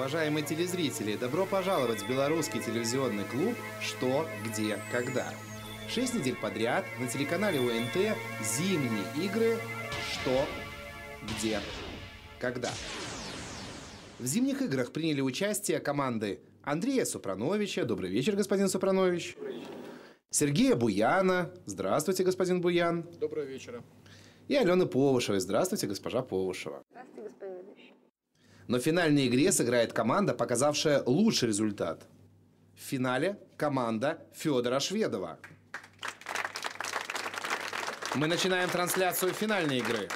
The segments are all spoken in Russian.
уважаемые телезрители! Добро пожаловать в белорусский телевизионный клуб «Что, где, когда». 6 недель подряд на телеканале ОНТ зимние игры «Что, где, когда». В зимних играх приняли участие команды Андрея Супрановича. Добрый вечер, господин Супранович. Добрый вечер. Сергея Буяна. Здравствуйте, господин Буян. Доброго вечера. И Алены Повышевой. Здравствуйте, госпожа Повышева. Здравствуйте, господин ведущий. Но в финальной игре сыграет команда, показавшая лучший результат. В финале команда Федора Шведова. Мы начинаем трансляцию финальной игры.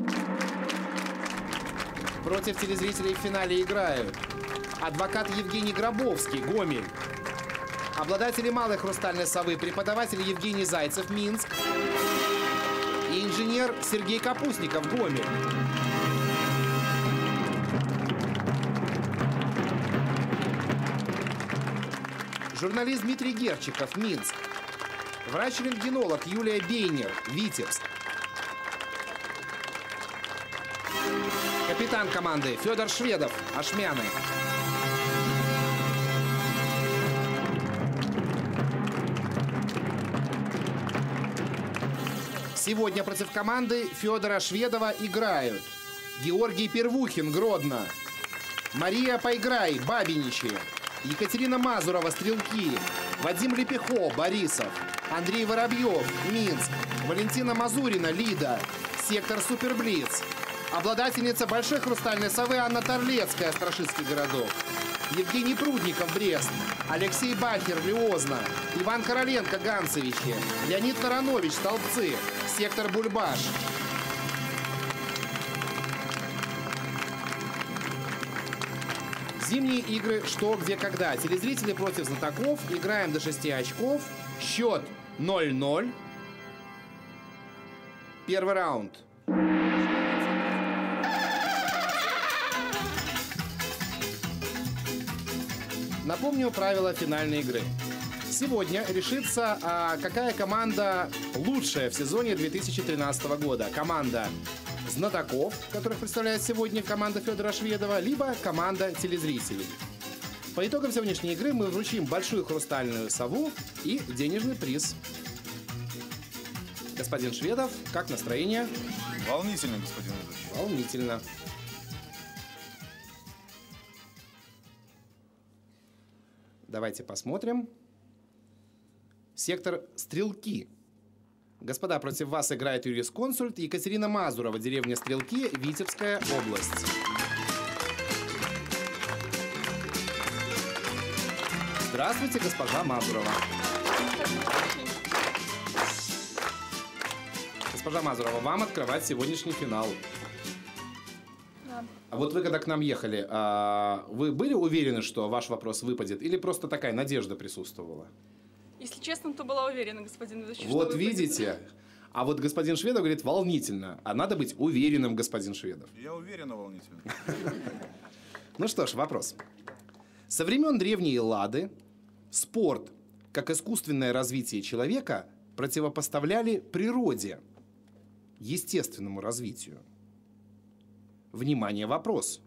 Против телезрителей в финале играют адвокат Евгений Гробовский, Гомель. Обладатели малой хрустальной совы, преподаватель Евгений Зайцев, Минск. И инженер Сергей Капустников, Гомель. Журналист Дмитрий Герчиков, Минск. Врач-рентгенолог Юлия Бейнер, Витебск. Капитан команды Федор Шведов, Ашмяны. Сегодня против команды Федора Шведова играют Георгий Первухин, Гродно. Мария Поиграй, Бабиничи. Екатерина Мазурова, Стрелки. Вадим Лепехо, Борисов. Андрей Воробьев, Минск. Валентина Мазурина, Лида. Сектор Суперблиц. Обладательница большой хрустальной совы Анна Торлецкая, Страшинский городок. Евгений Прудников, Брест. Алексей Бахер, Лиозна. Иван Короленко, Ганцевичи. Леонид Таранович, Столбцы. Сектор Бульбаш. Зимние игры «Что, где, когда». Телезрители против знатоков. Играем до 6 очков. Счет 0-0. Первый раунд. Напомню правила финальной игры. Сегодня решится, какая команда лучшая в сезоне 2013 года. Команда знатоков, которых представляет сегодня команда Федора Шведова, либо команда телезрителей. По итогам сегодняшней игры мы вручим большую хрустальную сову и денежный приз. Господин Шведов, как настроение? Волнительно, господин ведущий. Волнительно. Давайте посмотрим. Сектор Стрелки. Господа, против вас играет юрисконсульт Екатерина Мазурова, деревня Стрелки, Витебская область. Здравствуйте, госпожа Мазурова. Госпожа Мазурова, вам открывать сегодняшний финал. А вот вы, когда к нам ехали, вы были уверены, что ваш вопрос выпадет? Или просто такая надежда присутствовала? Если честно, то была уверена, господин ведущий. Вот видите? А вот господин Шведов говорит волнительно. А надо быть уверенным, господин Шведов. Я уверенно волнительно. Ну что ж, вопрос. Со времен древней Эллады спорт, как искусственное развитие человека, противопоставляли природе, естественному развитию. Внимание, вопрос.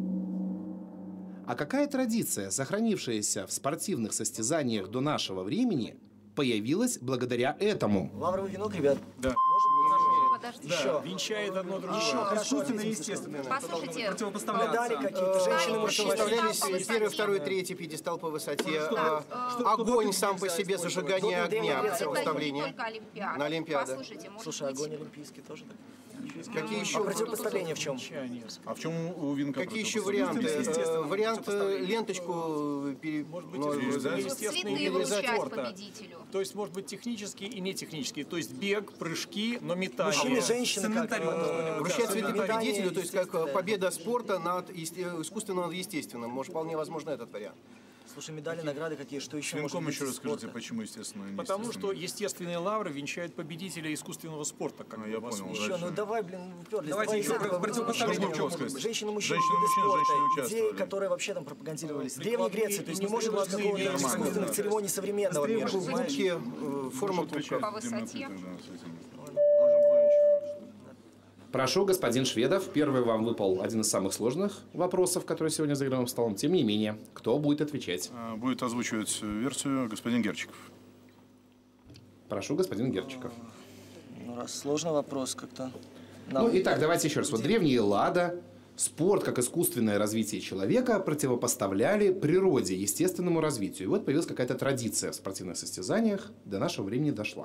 А какая традиция, сохранившаяся в спортивных состязаниях до нашего времени, появилась благодаря этому? Лавровый венок, ребят. Да. Подождите. Еще. Венчает одно другое. Искусственное и естественное. Послушайте, Медали какие-то, женщины, мужчины. Выставлялись первый, второй, третий пьедестал по высоте. Огонь сам по себе, зажигание огня, выставление. только Олимпиада. На Олимпиаде. Послушайте, может Слушай, быть... огонь олимпийский тоже так? Какие А еще, противопоставление в чем? А в чем у венка? какие еще варианты? Вариант ленточку Цветы вырезать. вручать победителю. То есть, может быть, технические и нетехнические. То есть, бег, прыжки, но метание. Мужчины, женщины, как Вручать цветы метание победителю, то есть как естественное. победа спорта над искусственным над естественным. Может, вполне возможно этот вариант. Слушай, медали, награды какие, что еще может Венком быть еще из расскажите, спорта? почему естественно и Потому что неестественно. естественные лавры венчают победителя искусственного спорта. Как Я у вас понял. есть. Еще, ну давай, блин, уперлись. Давайте Давай еще из этого противопоставление женщины, что могут сказать? женщины, мужчины, Женщины, виды мужчины, спорта, женщины идеи, участвовали. которые вообще там пропагандировались. В Древней Прикладные Греции, то есть и не может быть прикладные какого-то вещи. искусственных Нормально, церемоний современного мира. Понимаешь? Кубки, форма кубка. По высоте. Прошу, господин Шведов. Первый вам выпал один из самых сложных вопросов, которые сегодня за игровым столом. Тем не менее, кто будет отвечать? Будет озвучивать версию господин Герчиков. Прошу, господин Герчиков. Ну, раз сложный вопрос как-то. Ну, итак, давайте еще раз. Вот древние Эллада спорт как искусственное развитие человека противопоставляли природе, естественному развитию. И вот появилась какая-то традиция в спортивных состязаниях, до нашего времени дошла.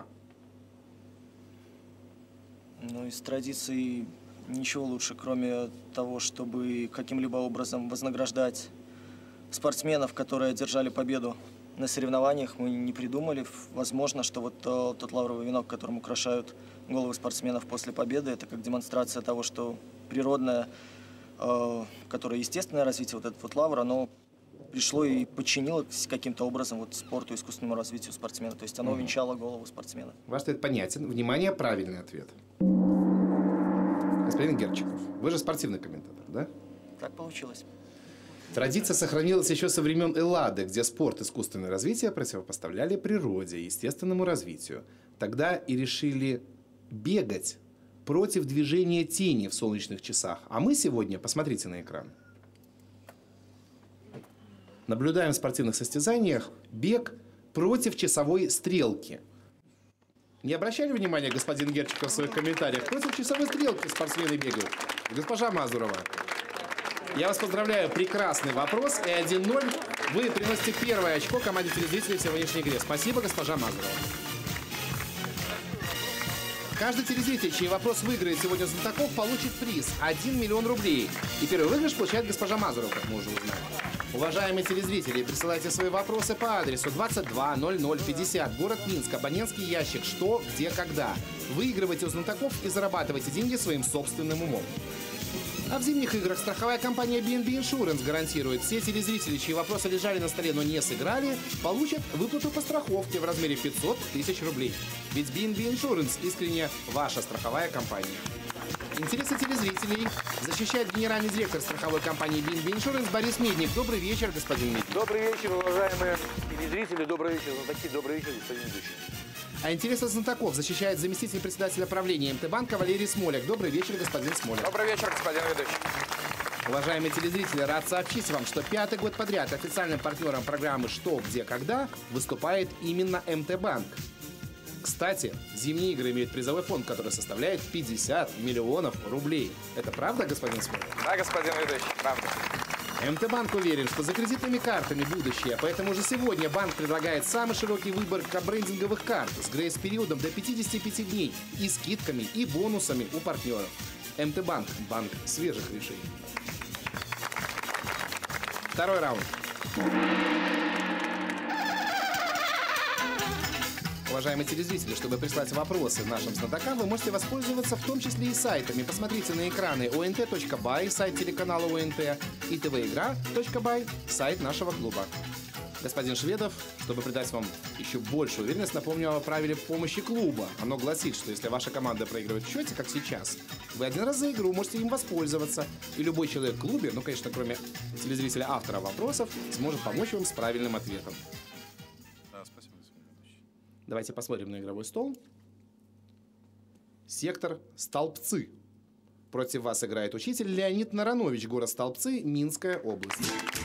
Ну, из традиций ничего лучше, кроме того, чтобы каким-либо образом вознаграждать спортсменов, которые одержали победу на соревнованиях, мы не придумали. Возможно, что вот тот лавровый венок, которым украшают головы спортсменов после победы, это как демонстрация того, что природное, которое естественное развитие, вот этот вот лавр, оно пришло и подчинилось каким-то образом вот спорту, искусственному развитию спортсмена. То есть оно венчало голову спортсмена. Ваш ответ понятен. Внимание, правильный ответ. Господин Герчиков, вы же спортивный комментатор, да? Так получилось. Традиция сохранилась еще со времен Эллады, где спорт и искусственное развитие противопоставляли природе, естественному развитию. Тогда и решили бегать против движения тени в солнечных часах. А мы сегодня, посмотрите на экран, наблюдаем в спортивных состязаниях бег против часовой стрелки. Не обращали внимания, господин Герчиков, в своих комментариях? Против часовой стрелки спортсмены бегают. Госпожа Мазурова, я вас поздравляю. Прекрасный вопрос. И 1-0. Вы приносите первое очко команде телезрителей в сегодняшней игре. Спасибо, госпожа Мазурова. Каждый телезритель, чей вопрос выиграет сегодня знатоков, получит приз – 1 миллион рублей. И первый выигрыш получает госпожа Мазурова, как мы уже узнали. Уважаемые телезрители, присылайте свои вопросы по адресу 220050, город Минск, абонентский ящик «Что, где, когда». Выигрывайте у знатоков и зарабатывайте деньги своим собственным умом. А в зимних играх страховая компания BNB Insurance гарантирует, все телезрители, чьи вопросы лежали на столе, но не сыграли, получат выплату по страховке в размере 500 тысяч рублей. Ведь BNB Insurance искренне ваша страховая компания. Интересы телезрителей защищает генеральный директор страховой компании BNB Insurance Борис Медник. Добрый вечер, господин Медник. Добрый вечер, уважаемые телезрители. Добрый вечер, знатоки. Добрый вечер, господин ведущий. А интересы знатоков защищает заместитель председателя правления МТ-банка Валерий Смоляк. Добрый вечер, господин Смоляк. Добрый вечер, господин ведущий. Уважаемые телезрители, рад сообщить вам, что 5-й год подряд официальным партнером программы «Что, где, когда» выступает именно МТ-банк. Кстати, зимние игры имеют призовой фонд, который составляет 50 миллионов рублей. Это правда, господин Смоляк? Да, господин ведущий, правда. МТ-банк уверен, что за кредитными картами будущее, поэтому уже сегодня банк предлагает самый широкий выбор брендинговых карт с грейс-периодом до 55 дней и скидками и бонусами у партнеров. МТ-банк – банк свежих решений. Второй раунд. Уважаемые телезрители, чтобы прислать вопросы нашим знатокам, вы можете воспользоваться в том числе и сайтами. Посмотрите на экраны ont.by, сайт телеканала ОНТ, и tvigra.by, сайт нашего клуба. Господин Шведов, чтобы придать вам еще большую уверенность, напомню о правиле помощи клуба. Оно гласит, что если ваша команда проигрывает в счете, как сейчас, вы один раз за игру можете им воспользоваться. И любой человек в клубе, ну, конечно, кроме телезрителя автора вопросов, сможет помочь вам с правильным ответом. Да, спасибо, господин ведущий. Давайте посмотрим на игровой стол. Сектор Столбцы. Против вас играет учитель Леонид Наранович, город Столбцы, Минская область.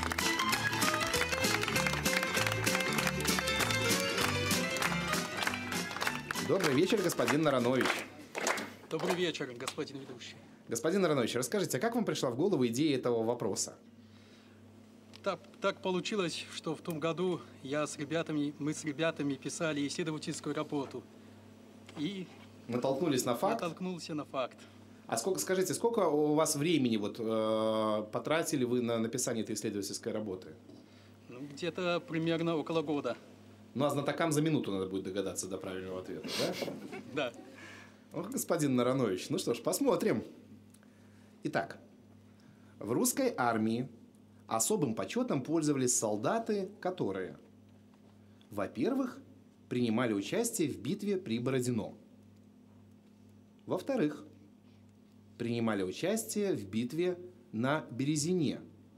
Добрый вечер, господин Наранович. Добрый вечер, господин ведущий. Господин Наранович, расскажите, а как вам пришла в голову идея этого вопроса? Так получилось, что в том году мы с ребятами писали исследовательскую работу. И натолкнулись на факт? Натолкнулся на факт. А скажите, сколько у вас времени потратили вы на написание этой исследовательской работы? Ну, где-то примерно около года. Ну, а знатокам за минуту надо будет догадаться до правильного ответа, да? Да. Ох, господин Наранович, ну что ж, посмотрим. Итак, в русской армии особым почетом пользовались солдаты, которые, во-первых, принимали участие в битве при Бородино. Во-вторых, принимали участие в битве на Березине.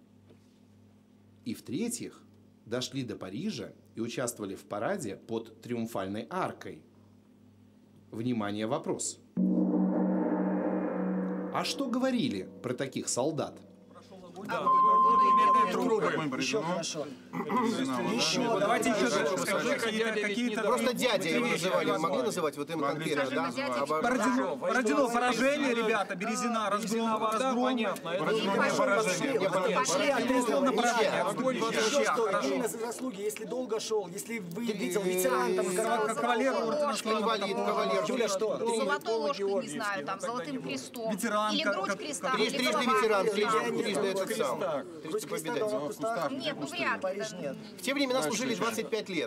И в-третьих, дошли до Парижа и участвовали в параде под Триумфальной аркой. Внимание, вопрос. А что говорили про таких солдат? Еще хорошо. Давайте еще скажи какие-то... Просто дядя его называли. Вы могли называть вот имя конкретно, да? Бородино поражение, ребята, Березина, разгром, понятно. Заслуги, если долго шел, если вы видел ветеран, там, кавалер ордена Славы, кавалер. Юля, что? Золотой ложкой, не знаю, там, золотым крестом. Ветеран, Или грудь креста. Трижды ветеран, трижды этот сам. Трижды победитель. Нет, ну вряд ли. В те времена служили 25 лет.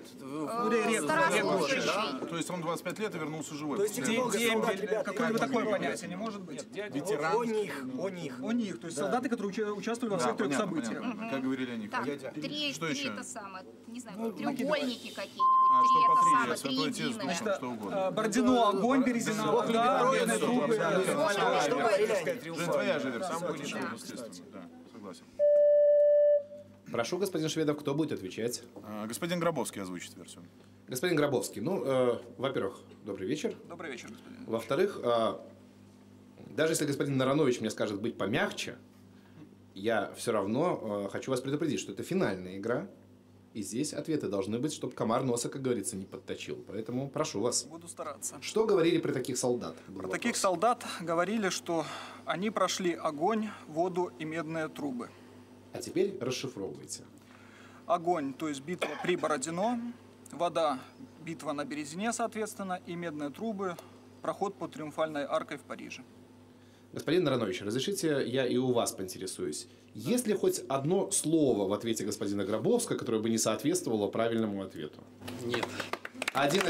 То есть он 25 лет и вернулся живой. Какое-либо такое понятие не может быть. Ветеран. О них. То есть солдаты, которые участвовали во всех трех событиях. Как говорили о них. Так, Что еще? это самое, не знаю, треугольники какие-нибудь, Что три по это три, самое, Святой три Отец, единые. Духом, что угодно. Бородино, огонь, Березина, вода, медные трубы. Жень, твоя же версия. Естественно. Да, согласен. Прошу, господин Шведов, кто будет отвечать? Господин Гробовский озвучит версию. Господин Гробовский, во-первых, добрый вечер. Добрый вечер, господин. Во-вторых, даже если господин Наранович мне скажет быть помягче, я все равно хочу вас предупредить, что это финальная игра, и здесь ответы должны быть, чтобы комар носа, как говорится, не подточил. Поэтому прошу вас. Буду стараться. Что говорили про таких солдат? Про таких солдат говорили, что они прошли огонь, воду и медные трубы. А теперь расшифровывайте. Огонь, то есть битва при Бородино, вода, битва на Березине, соответственно, и медные трубы, проход под Триумфальной аркой в Париже. Господин Наранович, разрешите, я и у вас поинтересуюсь. Есть ли хоть одно слово в ответе господина Гробовского, которое бы не соответствовало правильному ответу? Нет. 1-1.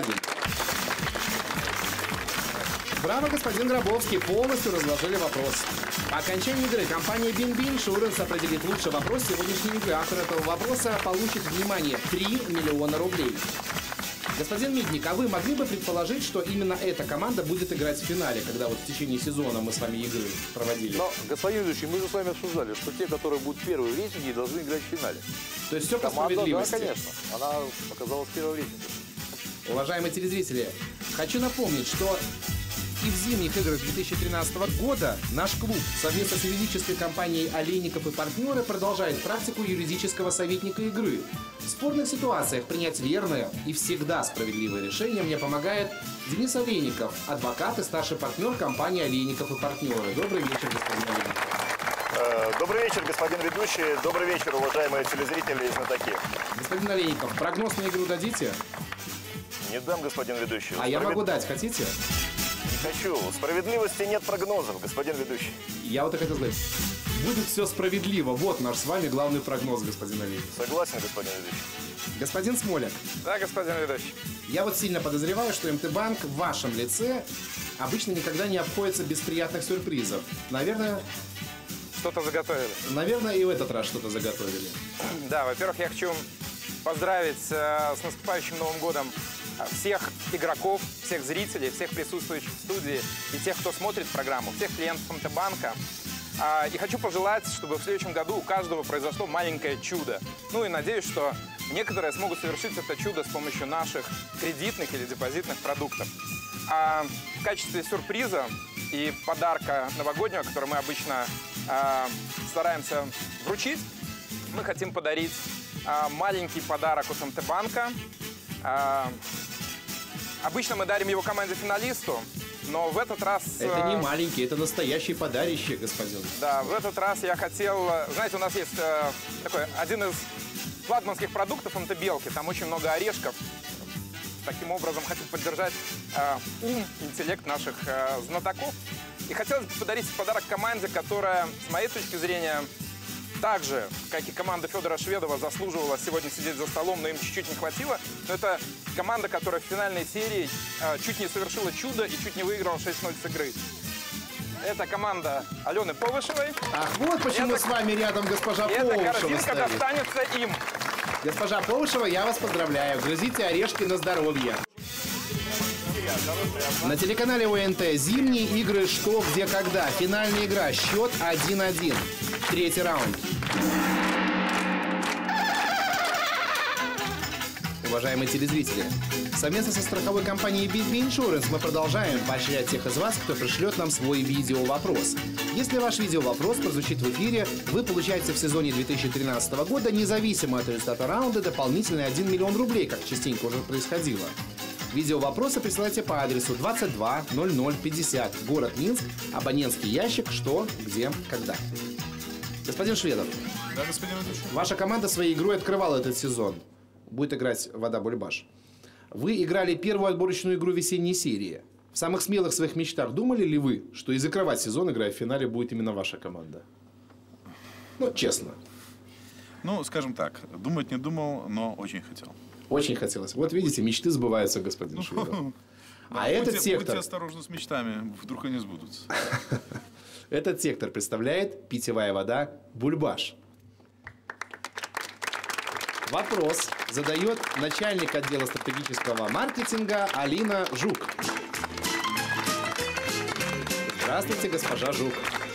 Браво, господин Гробовский, полностью разложили вопрос. По окончании игры компания Бин-Бин Шуренс определит лучший вопрос сегодняшней игры. Автор этого вопроса получит, внимание, 3 миллиона рублей. Господин Митник, а вы могли бы предположить, что именно эта команда будет играть в финале, когда вот в течение сезона мы с вами игры проводили? Но, господин ведущий, мы же с вами обсуждали, что те, которые будут первые в рейтинге, должны играть в финале. То есть все по Команда, справедливости? Да, конечно. Она оказалась первой в рейтинге. Уважаемые телезрители, хочу напомнить, что и в зимних играх 2013 года наш клуб совместно с юридической компанией «Олейников и партнеры» продолжает практику юридического советника игры. В спорных ситуациях принять верное и всегда справедливое решение мне помогает Денис Олейников, адвокат и старший партнер компании «Олейников и партнеры». Добрый вечер, господин Олейников. Добрый вечер, господин ведущий. Добрый вечер, уважаемые телезрители и знатоки. Господин Олейников, прогноз на игру дадите? Не дам, господин ведущий. А я могу дать, хотите? Не хочу. У справедливости нет прогнозов, господин ведущий. Я вот и хотел сказать. Будет все справедливо. Вот наш с вами главный прогноз, господин Олейников. Согласен, господин ведущий. Господин Смоляк. Да, господин ведущий. Я вот сильно подозреваю, что МТ-банк в вашем лице обычно никогда не обходится без приятных сюрпризов. Наверное... Что-то заготовили. Наверное, и в этот раз что-то заготовили. Да, во-первых, я хочу поздравить с наступающим Новым годом всех игроков, всех зрителей, всех присутствующих в студии и тех, кто смотрит программу, всех клиентов МТ-банка. И хочу пожелать, чтобы в следующем году у каждого произошло маленькое чудо. Ну и надеюсь, что некоторые смогут совершить это чудо с помощью наших кредитных или депозитных продуктов. А в качестве сюрприза и подарка новогоднего, который мы обычно стараемся вручить, мы хотим подарить маленький подарок от МТ-банка. Обычно мы дарим его команде-финалисту, но в этот раз... Это не маленький, это настоящий подарище, господин. Да, в этот раз я хотел... Знаете, у нас есть такой один из флагманских продуктов МТ-белки, там очень много орешков. Таким образом, хочу поддержать ум, интеллект наших знатоков. И хотелось бы подарить подарок команде, которая, с моей точки зрения, так же, как и команда Федора Шведова, заслуживала сегодня сидеть за столом, но им чуть-чуть не хватило. Но это команда, которая в финальной серии чуть не совершила чудо и чуть не выиграла 6-0 с игры. Это команда Алены Повышевой. Ах, вот почему с вами рядом госпожа Повышева стоит. Эта корзинка стоит. достанется им. Госпожа Повышева, я вас поздравляю. Грызите орешки на здоровье. На телеканале ОНТ зимние игры «Что, где, когда». Финальная игра. Счет 1-1. Третий раунд. Уважаемые телезрители, совместно со страховой компанией BitB Insurance мы продолжаем поощрять тех из вас, кто пришлет нам свой видеовопрос. Если ваш видеовопрос прозвучит в эфире, вы получаете в сезоне 2013 года, независимо от результата раунда, дополнительные 1 миллион рублей, как частенько уже происходило. Видеовопросы присылайте по адресу 220050, город Минск, абонентский ящик «Что?», «Где?», «Когда?». Господин Шведов, Да, господин ведущий. ваша команда своей игрой открывала этот сезон. Будет играть «Вода Бульбаш». Вы играли первую отборочную игру весенней серии. В самых смелых своих мечтах думали ли вы, что и закрывать сезон, играя в финале, будет именно ваша команда? Ну, честно. Ну, скажем так, думать не думал, но очень хотел. Очень хотелось. Вот видите, мечты сбываются, господин Шведов. А этот сектор... Будьте осторожны с мечтами, вдруг они сбудутся. Этот сектор представляет питьевая вода «Бульбаш». Вопрос задает начальник отдела стратегического маркетинга Алина Жук. Здравствуйте, госпожа Жук.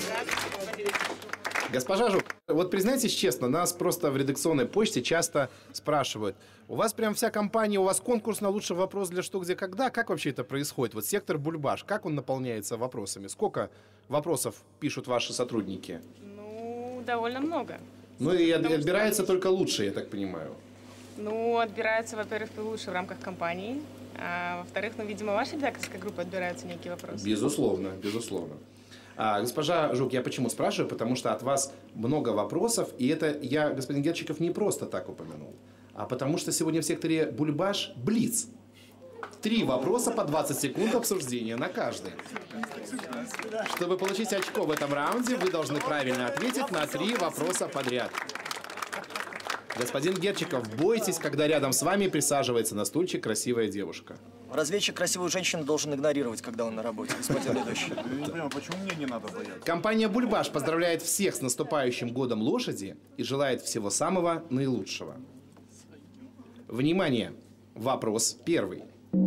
Госпожа Жук, вот признайтесь честно, нас просто в редакционной почте часто спрашивают. У вас прям вся компания, у вас конкурс на лучший вопрос для «Что, где, когда». Как вообще это происходит? Вот сектор «Бульбаш», как он наполняется вопросами? Сколько вопросов пишут ваши сотрудники? Ну, довольно много. Ну и отбирается только лучшие, я так понимаю. Ну, отбираются, во-первых, лучше в рамках компании, а во-вторых, ну, видимо, вашей редакторской группы отбираются некие вопросы. Безусловно, безусловно. Госпожа Жук, я почему спрашиваю? Потому что от вас много вопросов, и это я, господин Герчиков, не просто так упомянул, а потому что сегодня в секторе «Бульбаш» блиц. 3 вопроса по 20 секунд обсуждения на каждый. Чтобы получить очко в этом раунде, вы должны правильно ответить на 3 вопроса подряд. Господин Герчиков, бойтесь, когда рядом с вами присаживается на стульчик красивая девушка. Разведчик красивую женщину должен игнорировать, когда он на работе, господин ведущий. Я не понимаю, почему мне не надо бояться? Компания «Бульбаш» поздравляет всех с наступающим годом лошади и желает всего самого наилучшего. Внимание! Вопрос первый.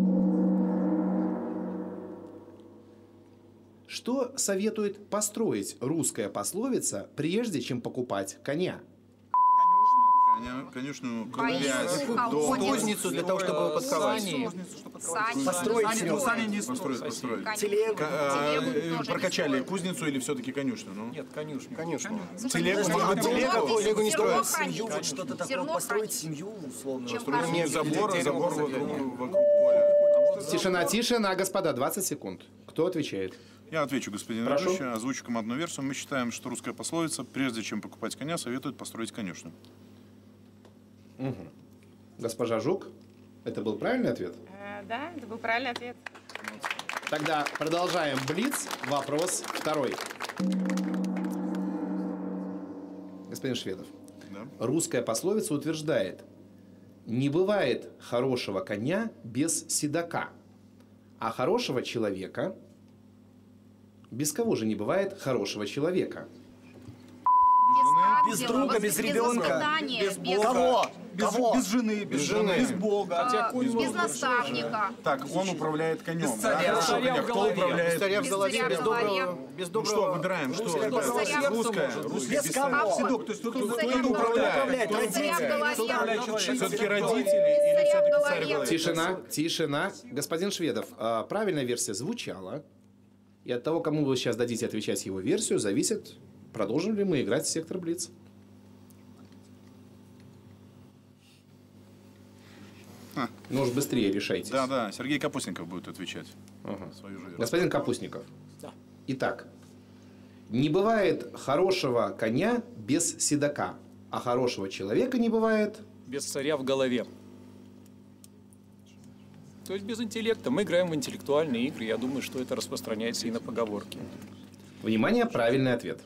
Что советует построить русская пословица, прежде чем покупать коня? Конечно, кузницу для того, чтобы его подковать. Построить. Прокачали кузницу или все-таки конюшню? Нет, конюшню. Телегу не строят. Семью, вот что-то такое, построить семью, условно. Нет, забор вокруг поля. Тишина, господа, 20 секунд. Кто отвечает? Я отвечу, господин ведущий. Озвучу командную версию. Мы считаем, что русская пословица, прежде чем покупать коня, советует построить конюшню. Угу. Госпожа Жук, это был правильный ответ? Да, это был правильный ответ. Тогда продолжаем блиц. Вопрос второй. Господин Шведов, Да. русская пословица утверждает: не бывает хорошего коня без седока, а хорошего человека... Без кого же не бывает хорошего человека? Без друга, без ребенка, без Бога. Кого? Без жены, без Бога. Без наставника. Так, он управляет конем. Без царя. Хорошо, коня. Кто управляет? Царя в голове, без Ну что, выбираем? Что? Русская. Без кого? Седок, то есть кто управляет? Все-таки родители или все-таки царь в голове? Тишина. Господин Шведов, правильная версия звучала. И от того, кому вы сейчас дадите отвечать его версию, зависит, продолжим ли мы играть в сектор Блиц. Ну уж быстрее решайтесь. Да, Сергей Капустников будет отвечать. Свою же версию. Господин Капустников. Да. Итак, не бывает хорошего коня без седока, а хорошего человека не бывает... Без царя в голове. То есть без интеллекта. Мы играем в интеллектуальные игры. Я думаю, что это распространяется и на поговорки. Внимание, правильный ответ.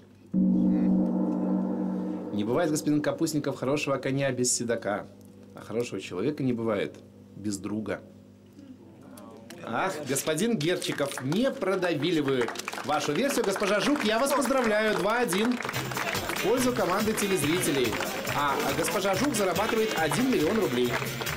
Не бывает, господин Капустников, хорошего коня без седока, а хорошего человека не бывает без друга. Ах, господин Герчиков, не продавили вы вашу версию. Госпожа Жук, я вас поздравляю. 2-1 в пользу команды телезрителей. А госпожа Жук зарабатывает 1 миллион рублей.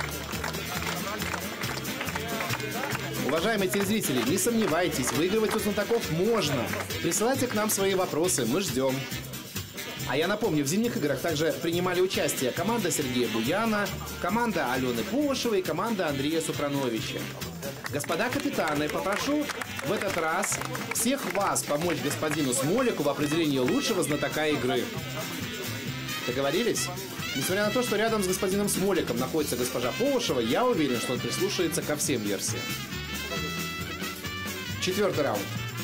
Уважаемые телезрители, не сомневайтесь, выигрывать у знатоков можно. Присылайте к нам свои вопросы, мы ждем. А я напомню, в зимних играх также принимали участие команда Сергея Буяна, команда Алены Пувашевой и команда Андрея Супрановича. Господа капитаны, попрошу в этот раз всех вас помочь господину Смолику в определении лучшего знатока игры. Договорились? Несмотря на то, что рядом с господином Смоликом находится госпожа Пувашева, я уверен, что он прислушается ко всем версиям. 4-й раунд.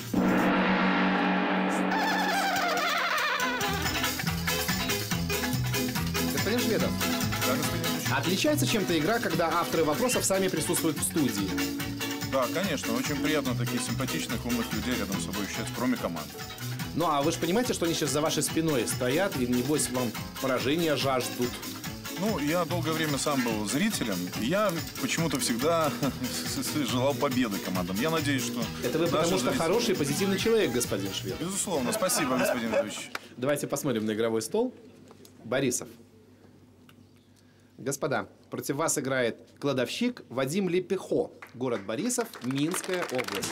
Господин Шведов, отличается чем-то игра, когда авторы вопросов сами присутствуют в студии? Да, конечно. Очень приятно таких симпатичных, умных людей рядом с собой ощущать, кроме команды. Ну, а вы же понимаете, что они сейчас за вашей спиной стоят и, небось, вам поражения жаждут? Ну, я долгое время сам был зрителем, и я почему-то всегда желал победы командам. Я надеюсь, что... Это вы потому что хороший, позитивный человек, господин Швед. Безусловно. Спасибо, господин Ильич. Давайте посмотрим на игровой стол. Борисов. Господа, против вас играет кладовщик Вадим Лепехо. Город Борисов, Минская область.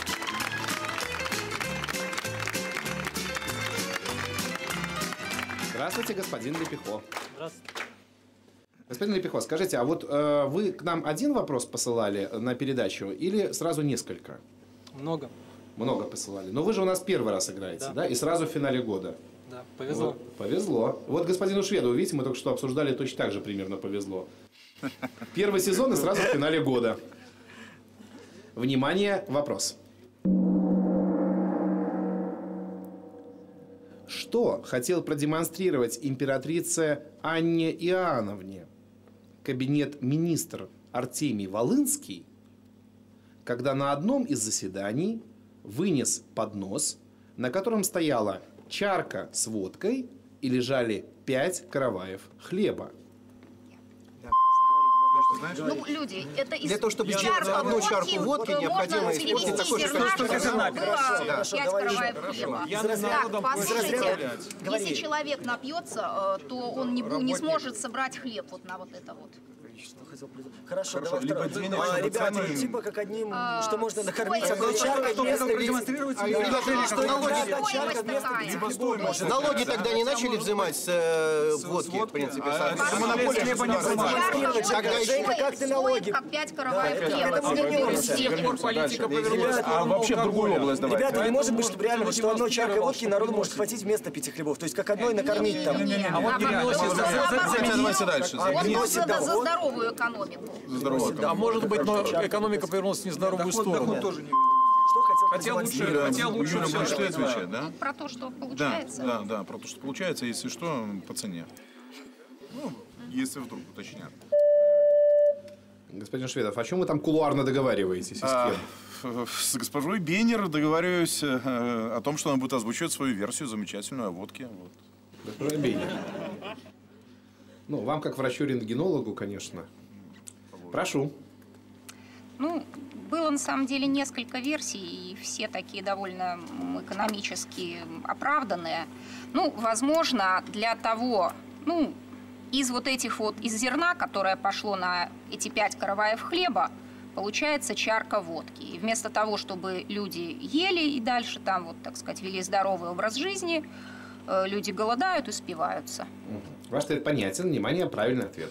Здравствуйте, господин Лепехо. Здравствуйте. Господин Лепехо, скажите, а вот вы к нам один вопрос посылали на передачу или сразу несколько? Много. Много посылали. Но вы же у нас первый раз играете, да? И сразу в финале года. Да, повезло. Вот, повезло. Вот господину Шведу, видите, мы только что обсуждали, точно так же примерно повезло. Первый сезон и сразу в финале года. Внимание, вопрос. Что хотел продемонстрировать императрице Анне Иоанновне кабинет министров Артемий Волынский, когда на одном из заседаний вынес поднос, на котором стояла чарка с водкой и лежали 5 караваев хлеба? Ну, люди, это из Для того, чтобы сделать одну чарку водки, необходимо использовать такой же количество. 5 караваев хлеба. Так, послушайте, если человек напьется, то он не сможет собрать хлеб вот на вот это вот. Хорошо, давай второй. Ребята, типа как одним, что можно накормить одной чаркой, налоги тогда не начали взимать с водки, в принципе. Как ты налоги? Как 5 караваев хлеба. С тех пор политика повернулась. А вообще в другую область давайте. Ребята, не может быть, чтобы реально, что одной чаркой водки народу может хватить вместо 5 хлебов. То есть как одной накормить там. А вот давайте дальше. Он за здоровую экономику. А может быть, но экономика повернулась в нездоровую сторону. Хотя лучше что отвечать, да? Про то, что получается. Да, про то, что получается, если что, по цене. Ну, если вдруг уточнят. Господин Шведов, о чем вы там кулуарно договариваетесь? С госпожой Бейнер договариваюсь о том, что она будет озвучивать свою версию замечательную о водке. Вот. Госпожа Бейнер. Ну, вам как врачу-рентгенологу, конечно. Прошу. Ну, было на самом деле несколько версий, и все такие довольно экономически оправданные. Ну, возможно, для того, из вот этих вот, из зерна, которое пошло на эти 5 караваев хлеба, получается чарка водки. И вместо того, чтобы люди ели и дальше там, вот, так сказать, вели здоровый образ жизни, люди голодают и спиваются. Ваш ответ понятен. Внимание, правильный ответ.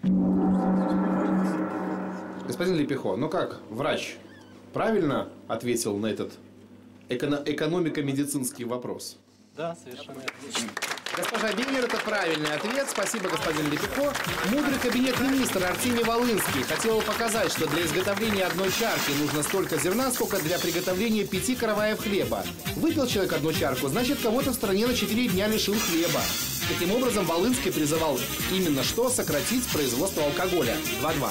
Господин Лепехо, ну как, врач правильно ответил на этот экономико-медицинский вопрос? Да, совершенно верно. Госпожа Бейнер, это правильный ответ. Спасибо, господин Лепехо. Мудрый кабинет министра Артемий Волынский хотел показать, что для изготовления одной чарки нужно столько зерна, сколько для приготовления 5 караваев хлеба. Выпил человек одну чарку, значит, кого-то в стране на 4 дня лишил хлеба. Таким образом, Волынский призывал именно что сократить производство алкоголя. 2-2.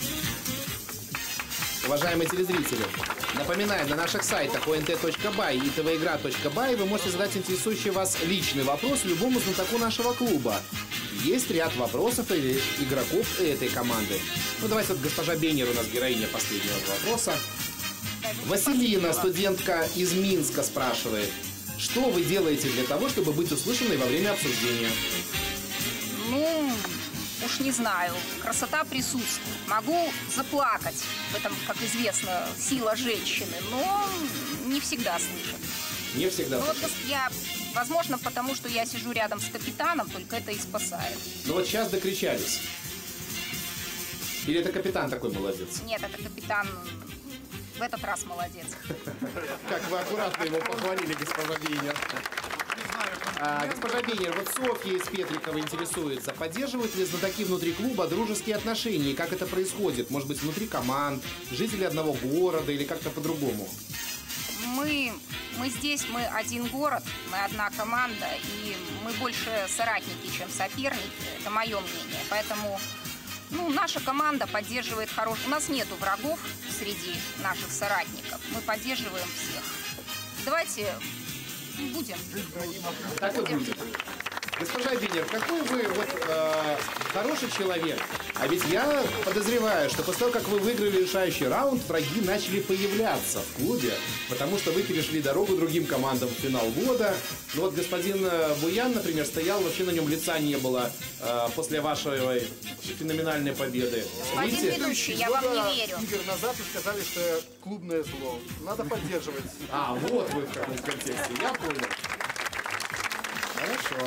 Уважаемые телезрители, напоминаю, на наших сайтах ont.by и tvigra.by вы можете задать интересующий вас личный вопрос любому знатоку нашего клуба. Есть ряд вопросов или игроков этой команды. Ну, давайте вот госпожа Бейнер у нас героиня последнего вопроса. Василина, студентка из Минска, спрашивает, что вы делаете для того, чтобы быть услышанной во время обсуждения? Ну, уж не знаю, красота присутствует. Могу заплакать. В этом, как известно, сила женщины, но не всегда слышат. Не всегда ну, вот слышат. я Возможно, потому что я сижу рядом с капитаном, только это и спасает. Ну вот сейчас докричались. Или это капитан такой молодец? Нет, это капитан в этот раз молодец. Как вы аккуратно его похвалили, госпожа Бейнер. Госпожа Бейнер, вот Софья из Петрикова интересуется, поддерживают ли знатоки внутри клуба дружеские отношения, и как это происходит? Может быть, внутри команд, жители одного города или как-то по-другому? Мы здесь, мы один город, мы одна команда, и мы больше соратники, чем соперники, это мое мнение. Поэтому наша команда поддерживает хороший... У нас нету врагов среди наших соратников, мы поддерживаем всех. Давайте будем. Так и будем. Госпожа Бейнер, какой вы хороший человек. А ведь я подозреваю, что после того, как вы выиграли решающий раунд, враги начали появляться в клубе, потому что вы перешли дорогу другим командам в финал года. Ну вот господин Буян, например, стоял, вообще на нем лица не было после вашей феноменальной победы. Господин ведущий, я вам не верю. Игорь, назад вы сказали, что клубное зло. Надо поддерживать. А, вот вы в каком контексте. Я понял. Хорошо.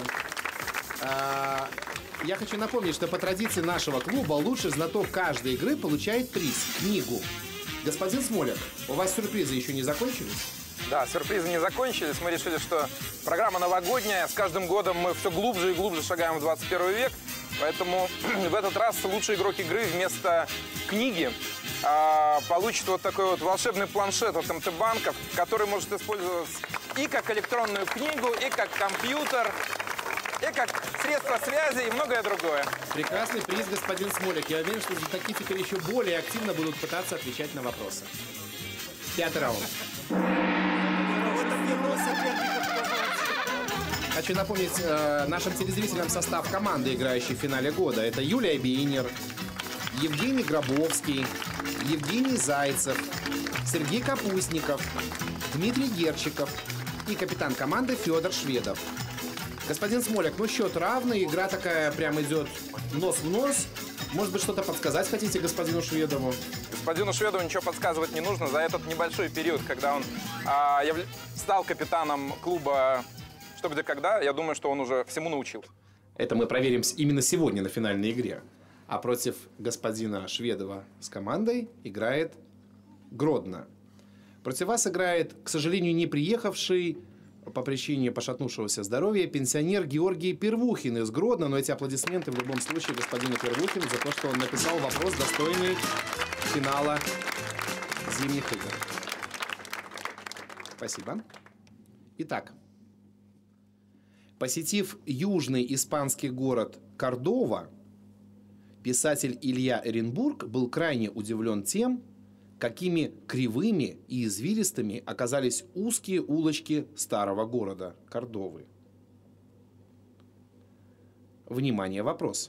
Я хочу напомнить, что по традиции нашего клуба лучший знаток каждой игры получает приз – книгу. Господин Смоляк, у вас сюрпризы еще не закончились? Да, сюрпризы не закончились. Мы решили, что программа новогодняя. С каждым годом мы все глубже и глубже шагаем в 21 век. Поэтому в этот раз лучший игрок игры вместо книги получит вот такой вот волшебный планшет от МТ-банка, который может использоваться и как электронную книгу, и как компьютер, и как средство связи и многое другое. Прекрасный приз, господин Смоляк. Я уверен, что знатоки теперь еще более активно будут пытаться отвечать на вопросы. 5-й раунд. Хочу напомнить нашим телезрителям состав команды, играющей в финале года. Это Юлия Бейнер, Евгений Гробовский, Евгений Зайцев, Сергей Капустников, Дмитрий Герчиков и капитан команды Федор Шведов. Господин Смоляк, счет равный, игра такая прям идет нос в нос. Может быть, что-то подсказать хотите господину Шведову? Господину Шведову ничего подсказывать не нужно. За этот небольшой период, когда он стал капитаном клуба «Что, где, когда», я думаю, что он уже всему научил. Это мы проверим именно сегодня на финальной игре. А против господина Шведова с командой играет Гродно. Против вас играет, к сожалению, не приехавший по причине пошатнувшегося здоровья пенсионер Георгий Первухин из Гродно. Но эти аплодисменты в любом случае господину Первухину за то, что он написал вопрос, достойный финала зимних игр. Спасибо. Итак, посетив южный испанский город Кордова, писатель Илья Эренбург был крайне удивлен тем, какими кривыми и извилистыми оказались узкие улочки старого города Кордовы. Внимание, вопрос.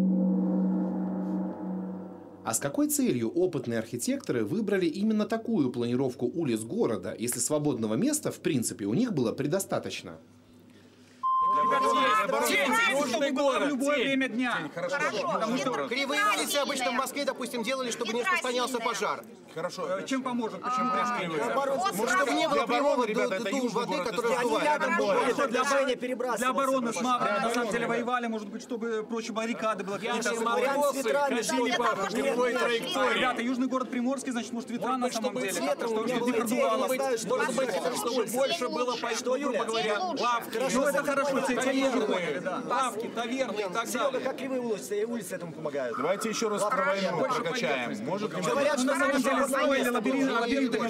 А с какой целью опытные архитекторы выбрали именно такую планировку улиц города, если свободного места, в принципе, у них было предостаточно? Чтобы было в любое время дня. Кривые улицы обычно в Москве, допустим, делали, чтобы не распространялся пожар. Хорошо. Чем поможет? Почему кривые? Чтобы не было прямого дум воды, которая сдувает. Для обороны с Маврами на самом деле воевали, может быть, чтобы проще баррикады было какие-то. Ребята, южный город Приморский, значит, может, ветра на самом деле. Чтобы больше было, грубо говоря, лавки. Ну, это хорошо, лавки, таверны и так далее. Как кривые улицы этому помогают. Давайте еще раз про войну прокачаем. Может ли говорят, что на самом деле строили лабиринты,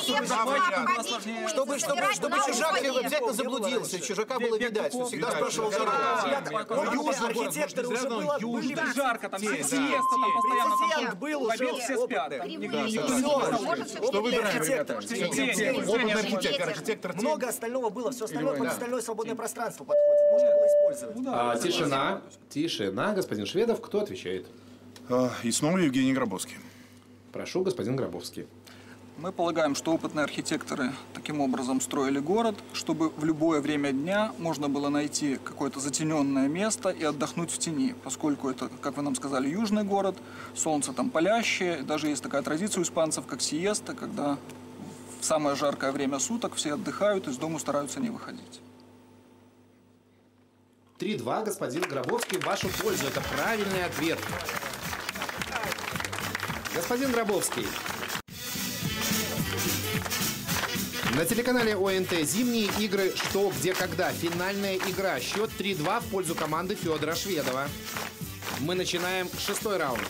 чтобы чужак обязательно заблудился, чужака было видать, что всегда спрашивал дорогу. Архитекторы уже были жарко, там сиеста, там постоянно был, в обед все спят. Что выбираем, ребята? Опытный архитектор. Много остального было, все остальное под остальное свободное пространство подходит. Можно было использовать. Тишина. Тишина. Господин Шведов, кто отвечает? И снова Евгений Гробовский. Прошу, господин Гробовский. Мы полагаем, что опытные архитекторы таким образом строили город, чтобы в любое время дня можно было найти какое-то затененное место и отдохнуть в тени, поскольку это, как вы нам сказали, южный город, солнце там палящее, даже есть такая традиция у испанцев, как сиеста, когда в самое жаркое время суток все отдыхают, из дома стараются не выходить. 3-2, господин Гробовский, в вашу пользу. Это правильный ответ. Господин Гробовский. На телеканале ОНТ «Зимние игры. Что, где, когда». Финальная игра. Счет 3-2 в пользу команды Федора Шведова. Мы начинаем 6-й раунд.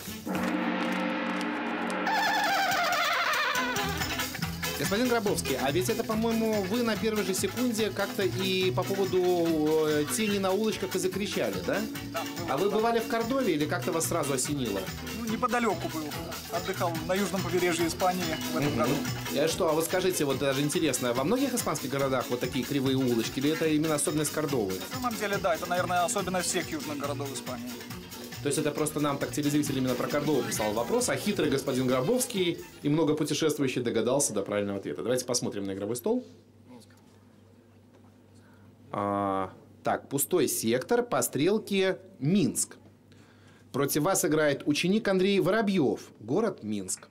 Господин Гробовский, а ведь это, по-моему, вы на первой же секунде как-то и по поводу тени на улочках и закричали, да? А вы бывали в Кордове или как-то вас сразу осенило? Ну, неподалеку был. Отдыхал на южном побережье Испании в этом году. Что, а вот скажите, вот даже интересно, во многих испанских городах вот такие кривые улочки, или это именно особенность Кордовы? На самом деле, да, это, наверное, особенность всех южных городов Испании. То есть это просто нам, так телезритель именно про Кордову прислал вопрос, а хитрый господин Гробовский и много путешествующий догадался до правильного ответа. Давайте посмотрим на игровой стол. Так, пустой сектор по стрелке Минск. Против вас играет ученик Андрей Воробьев, город Минск.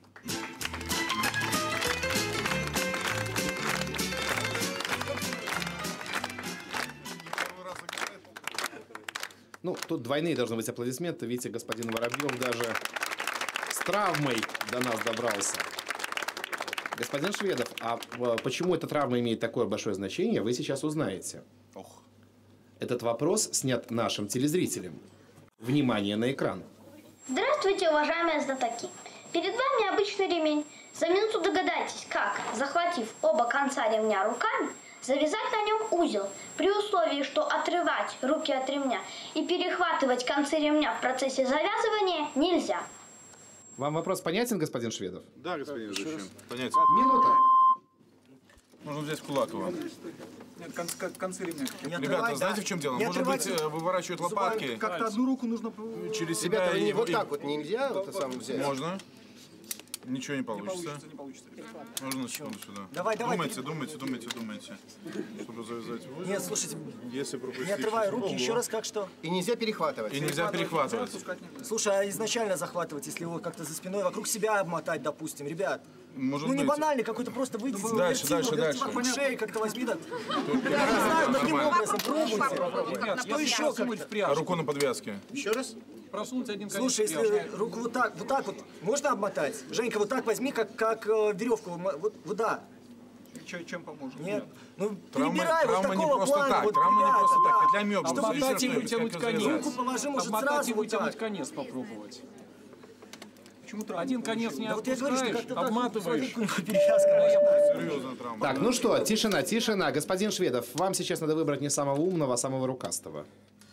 Ну, тут двойные должны быть аплодисменты. Видите, господин Воробьев даже с травмой до нас добрался. Господин Шведов, а почему эта травма имеет такое большое значение, вы сейчас узнаете. Этот вопрос снят нашим телезрителям. Внимание на экран. Здравствуйте, уважаемые знатоки. Перед вами обычный ремень. За минуту догадайтесь, как, захватив оба конца ремня руками, завязать на нем узел, при условии, что отрывать руки от ремня и перехватывать концы ремня в процессе завязывания нельзя. Вам вопрос понятен, господин Шведов? Да, господин ведущий. Понятен. Минута. Можно взять кулак его. Нет, концы ремня. Ребята, знаете, в чем дело? Может быть, выворачивают лопатки. Как-то одну руку нужно через себя. Ребята, и вот так вот нельзя вот сам взять? Можно. Ничего не получится. Можно секунду сюда. Давай. Думайте. Чтобы завязать узел. Нет, слушайте, если пропустить, не отрывай руки, еще раз как что? И нельзя перехватывать. И нельзя перехватывать. Слушай, а изначально захватывать, если его как-то за спиной вокруг себя обмотать, допустим, ребят? Может ну не быть. банально, какой-то просто выйти, Дальше. вокруг шеи как-то возьми, так. Я не знаю, таким образом, пробуйте. Что еще как-то? Руку на подвязке. Еще раз? Просунуть один конец. Слушай, если руку вот так вот можно обмотать? Женька, вот так возьми, как веревку, вот да. Чем поможет? Нет. Ну, перебирай вот такого не просто плана, так, вот, травма не ребята, просто так, да. петля мёбла. Обмотать и вытянуть конец. Руку положи, может, Обмотать и сразу вот вытянуть так. конец попробовать. Почему травма? Один конец не Да вот я говорю, что отпускаешь, как-то обматываешь. Серьезная травма. Так, ну что, тишина. Господин Шведов, вам сейчас надо выбрать не самого умного, а самого рукастого.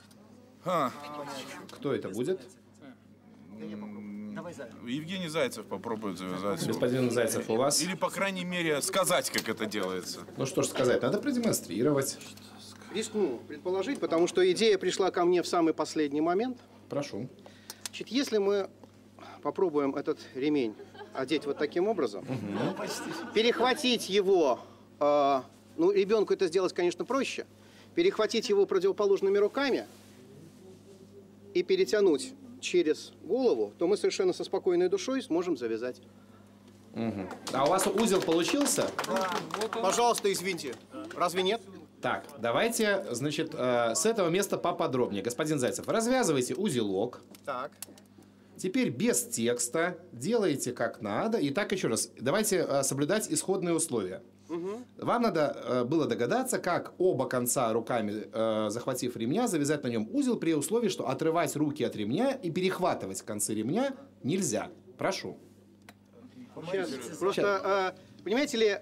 Кто это будет? Евгений Зайцев попробует завязать. Господин Зайцев, у вас? Или, по крайней мере, сказать, как это делается. Ну что ж сказать, надо продемонстрировать. Рискну предположить, потому что идея пришла ко мне в самый последний момент. Прошу. Значит, если мы попробуем этот ремень одеть вот таким образом, перехватить его, ну, ребенку это сделать, конечно, проще, перехватить его противоположными руками и перетянуть через голову, то мы совершенно со спокойной душой сможем завязать. А у вас узел получился? Да. Пожалуйста, извините. Разве нет? Так, давайте, значит, с этого места поподробнее. Господин Зайцев, развязывайте узелок. Так. Теперь без текста делаете как надо. И так еще раз, давайте соблюдать исходные условия. Вам надо было догадаться, как оба конца руками, захватив ремня, завязать на нем узел при условии, что отрывать руки от ремня и перехватывать концы ремня нельзя. Прошу. Сейчас. Просто, понимаете ли,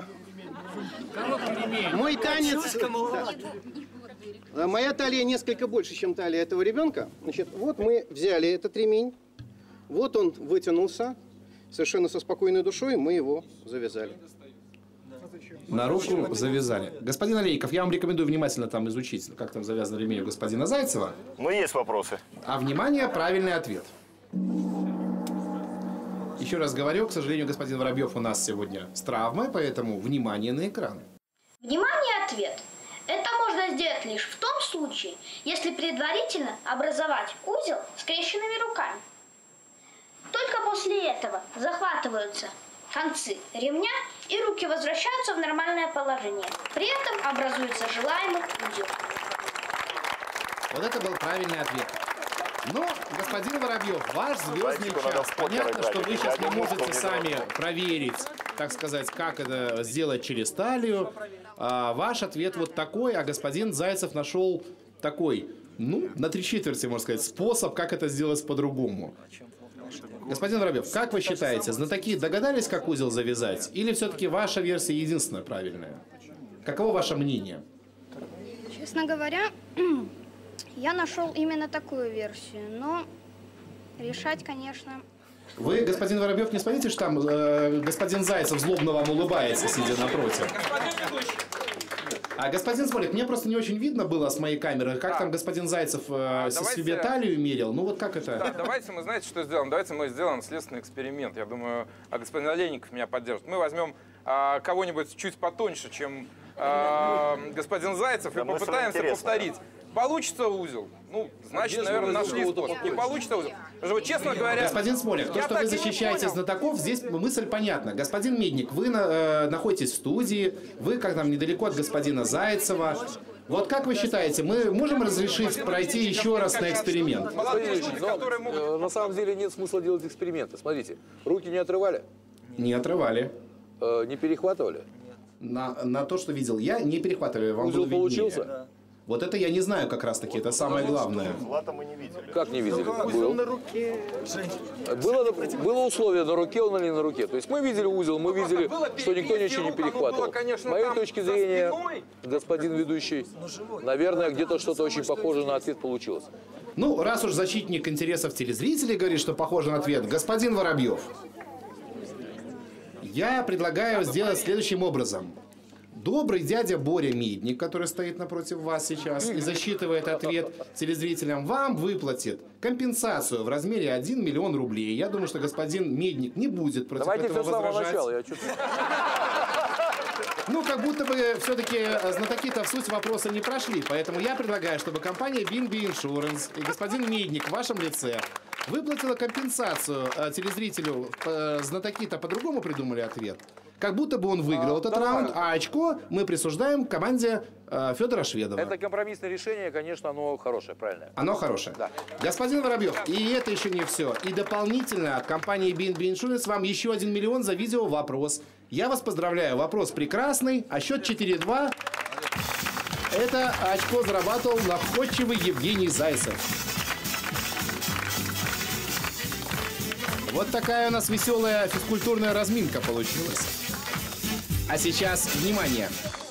мой танец... Моя талия несколько больше, чем талия этого ребенка. Значит, вот мы взяли этот ремень, вот он вытянулся, совершенно со спокойной душой мы его завязали. На руку завязали. Господин Алейков, я вам рекомендую внимательно там изучить, как там завязан ремень у господина Зайцева. Ну, есть вопросы. А внимание, правильный ответ. Еще раз говорю, к сожалению, господин Воробьев у нас сегодня с травмой, поэтому внимание на экран. Внимание, ответ. Это можно сделать лишь в том случае, если предварительно образовать узел скрещенными руками. Только после этого захватываются концы ремня и руки возвращаются в нормальное положение. При этом образуется желаемый узел. Вот это был правильный ответ. Но, господин Воробьев, ваш звездный час. Понятно, что вы сейчас не можете сами проверить, так сказать, как это сделать через талию. Ваш ответ вот такой, а господин Зайцев нашел такой, ну, на 3/4, можно сказать, способ, как это сделать по-другому. Господин Воробьев, как вы считаете, знатоки догадались, как узел завязать? Или все-таки ваша версия единственная правильная? Каково ваше мнение? Честно говоря, я нашел именно такую версию, но решать, конечно... Вы, господин Воробьев, не смотрите, что там господин Зайцев злобно вам улыбается, сидя напротив. А господин Смолик, мне просто не очень видно было с моей камеры, как там господин Зайцев себе талию мерил. Ну вот как это? Да, давайте мы, знаете, что сделаем? Давайте мы сделаем следственный эксперимент. Я думаю, господин Олейников меня поддержит. Мы возьмем кого-нибудь чуть потоньше, чем господин Зайцев, и попытаемся повторить. Получится узел? Ну, значит, наверное, нашли способ. Не получится узел? Честно говоря... Господин Смолик, то, что вы защищаете знатоков, здесь мысль понятна. Господин Медник, вы находитесь в студии, вы как там недалеко от господина Зайцева. Вот как вы считаете, мы можем разрешить пройти еще раз на эксперимент? На самом деле нет смысла делать эксперименты. Смотрите, руки не отрывали? Не отрывали. Не перехватывали? На то, что видел я, не перехватывали. Вам узел получился? Вот это я не знаю как раз таки, это самое главное. Злата мы не видели. Как не видели? Был. на руке. Было условие, на руке он или на руке. То есть мы видели узел, мы видели, что никто ничего не перехватывал. С моей точки зрения, господин ведущий, наверное, где-то что-то очень похожее на ответ получилось. Ну, раз уж защитник интересов телезрителей говорит, что похоже на ответ, господин Воробьев, я предлагаю сделать следующим образом. Добрый дядя Боря Медник, который стоит напротив вас сейчас и засчитывает ответ телезрителям, вам выплатит компенсацию в размере 1 миллион рублей. Я думаю, что господин Медник не будет против этого возражать. Ну, как будто бы все-таки знатоки-то в суть вопроса не прошли. Поэтому я предлагаю, чтобы компания BNB Insurance и господин Медник в вашем лице выплатила компенсацию телезрителю. Знатоки-то по-другому придумали ответ. Как будто бы он выиграл этот раунд, а очко мы присуждаем команде Федора Шведова. Это компромиссное решение, конечно, оно хорошее, правильное. Оно хорошее. Да. Господин Воробьев, и это еще не все. И дополнительно от компании BNB Insurance вам еще 1 миллион за видео-вопрос. Я вас поздравляю, вопрос прекрасный, а счет 4-2. Это очко зарабатывал находчивый Евгений Зайцев. Вот такая у нас веселая физкультурная разминка получилась. А сейчас, внимание!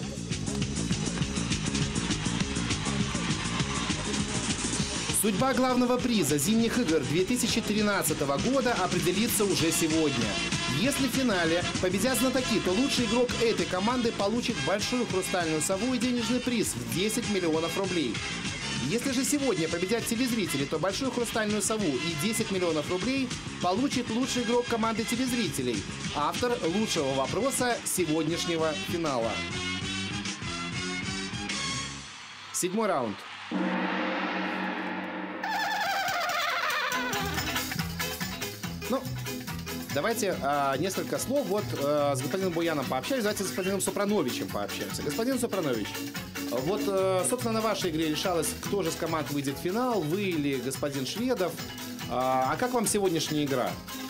Судьба главного приза зимних игр 2013 года определится уже сегодня. Если в финале победят знатоки, то лучший игрок этой команды получит большую хрустальную сову и денежный приз в 10 миллионов рублей. Если же сегодня победят телезрители, то большую хрустальную сову и 10 миллионов рублей получит лучший игрок команды телезрителей, автор лучшего вопроса сегодняшнего финала. 7-й раунд. Ну, давайте несколько слов. Вот с господином Буяном пообщались, давайте с господином Супрановичем пообщаемся. Господин Супранович, вот, собственно, на вашей игре решалось, кто же с команд выйдет в финал, вы или господин Шведов. А как вам сегодняшняя игра?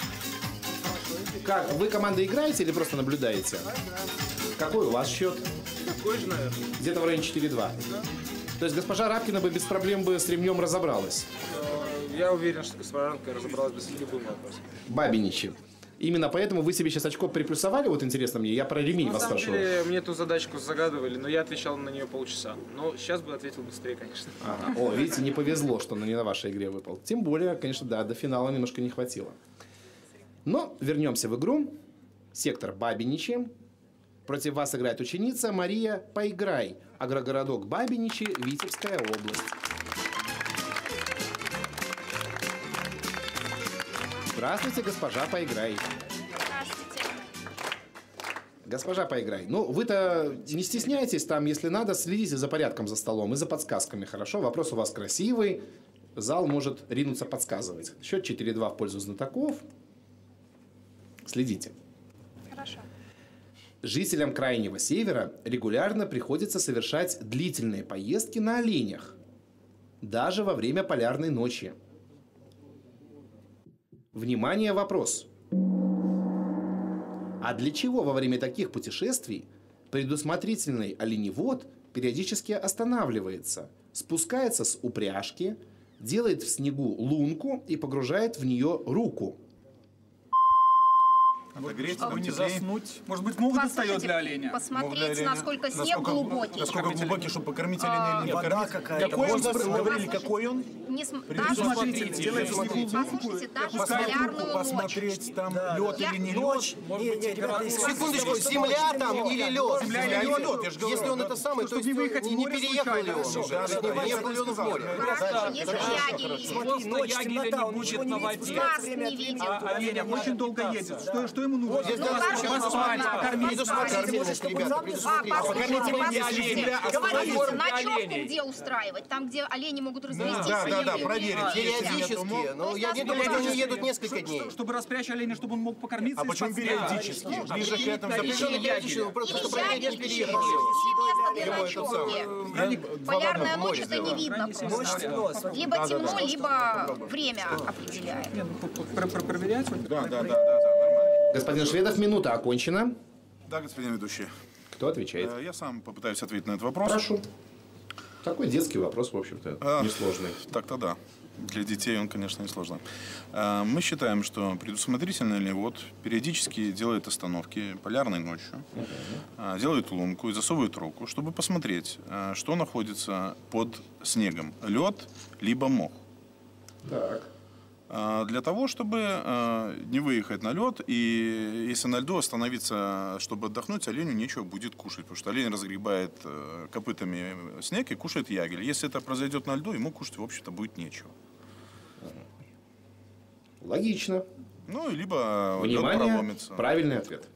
Как, вы командой играете или просто наблюдаете? Какой у вас счет? Такой же, наверное. Где-то в районе 4-2. Да. То есть госпожа Рабкина бы без проблем бы с ремнем разобралась? Я уверен, что госпожа Рабкина разобралась бы с любым вопросом. Бабиничи. Именно поэтому вы себе сейчас очко приплюсовали? Вот интересно мне, я про ремень вас спрашиваю. На самом деле, мне эту задачку загадывали, но я отвечал на нее полчаса. Но сейчас бы ответил быстрее, конечно. Ага. О, видите, не повезло, что не на вашей игре выпал. Тем более, конечно, да, до финала немножко не хватило. Но вернемся в игру. Сектор Бабиничи. Против вас играет ученица Мария Поиграй. Агрогородок Бабиничи, Витебская область. Здравствуйте, госпожа Поиграй. Здравствуйте. Госпожа Поиграй, ну вы-то не стесняйтесь, там, если надо, следите за порядком за столом и за подсказками, хорошо? Вопрос у вас красивый, зал может ринуться подсказывать. Счет 4-2 в пользу знатоков. Следите. Хорошо. Жителям Крайнего Севера регулярно приходится совершать длительные поездки на оленях. даже во время полярной ночи. Внимание, вопрос. А для чего во время таких путешествий предусмотрительный оленевод периодически останавливается, спускается с упряжки, делает в снегу лунку и погружает в нее руку? Отогреть, чтобы не заснуть. Может быть, мух достает для оленя? Посмотреть, насколько снег глубокий. Насколько глубокий, чтобы покормить оленя или нет? Вода какая-то. Какой он, говорили, какой он? Посмотрите, даже полярную ночь. Посмотреть, там лед или не лед. Секундочку, земля там или лед? Земля или лед, я же говорю. Если он это самый, то есть не переехал ли он? Не переехал ли он в море? Если ягель, Ночь, темнота, он ничего не видит. глаз не видит. Оленя очень долго едет. Что ему нужно? Поспать, покормить. Говорите, ночевку где устраивать? Там, где олени могут развестись. Да, проверить. Периодически. Но я не думаю, что они едут несколько дней. Чтобы распрячь оленя, чтобы он мог покормиться. А почему периодически? Ближе к этому Периодически. Просто проверить, переехал. Полярная ночь, это не видно просто. Либо темно, либо время определяет. Проверять? Да. Господин Шведов, минута окончена. Да, господин ведущий. Кто отвечает? Я сам попытаюсь ответить на этот вопрос. Прошу. Такой детский вопрос, в общем-то, несложный. Так-то да. Для детей он, конечно, несложный. Мы считаем, что предусмотрительный оленевод периодически делает остановки полярной ночью, делает лунку и засовывает руку, чтобы посмотреть, что находится под снегом. Лед, либо мох. Так. Для того, чтобы не выехать на лед, и если на льду остановиться, чтобы отдохнуть, оленю нечего будет кушать, потому что олень разгребает копытами снег и кушает ягель. Если это произойдет на льду, ему кушать, в общем-то, будет нечего. Логично. Ну, либо Внимание, лед проломится. правильный ответ.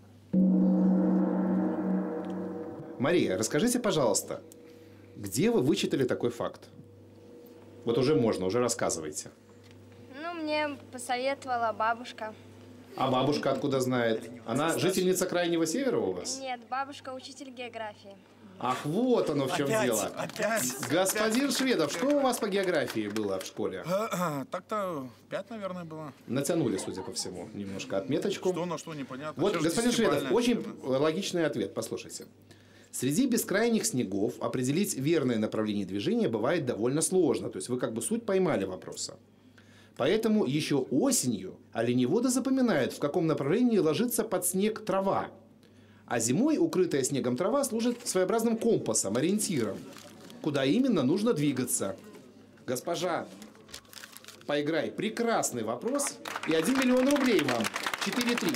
Мария, расскажите, пожалуйста, где вы вычитали такой факт? Вот уже можно, уже рассказывайте. Мне посоветовала бабушка. А бабушка откуда знает? Она жительница Крайнего Севера у вас? Нет, бабушка учитель географии. Ах, вот оно в чем дело. Опять. Господин Шведов, что у вас по географии было в школе? Так-то 5, наверное, было. Натянули, судя по всему, немножко отметочку. Что на что непонятно. Вот, господин Шведов, очень логичный ответ, послушайте. Среди бескрайних снегов определить верное направление движения бывает довольно сложно. То есть вы как бы суть поймали вопроса. Поэтому еще осенью оленеводы запоминают, в каком направлении ложится под снег трава. А зимой укрытая снегом трава служит своеобразным компасом, ориентиром, куда именно нужно двигаться. Госпожа, поиграй. Прекрасный вопрос. И 1 миллион рублей вам. 4-3.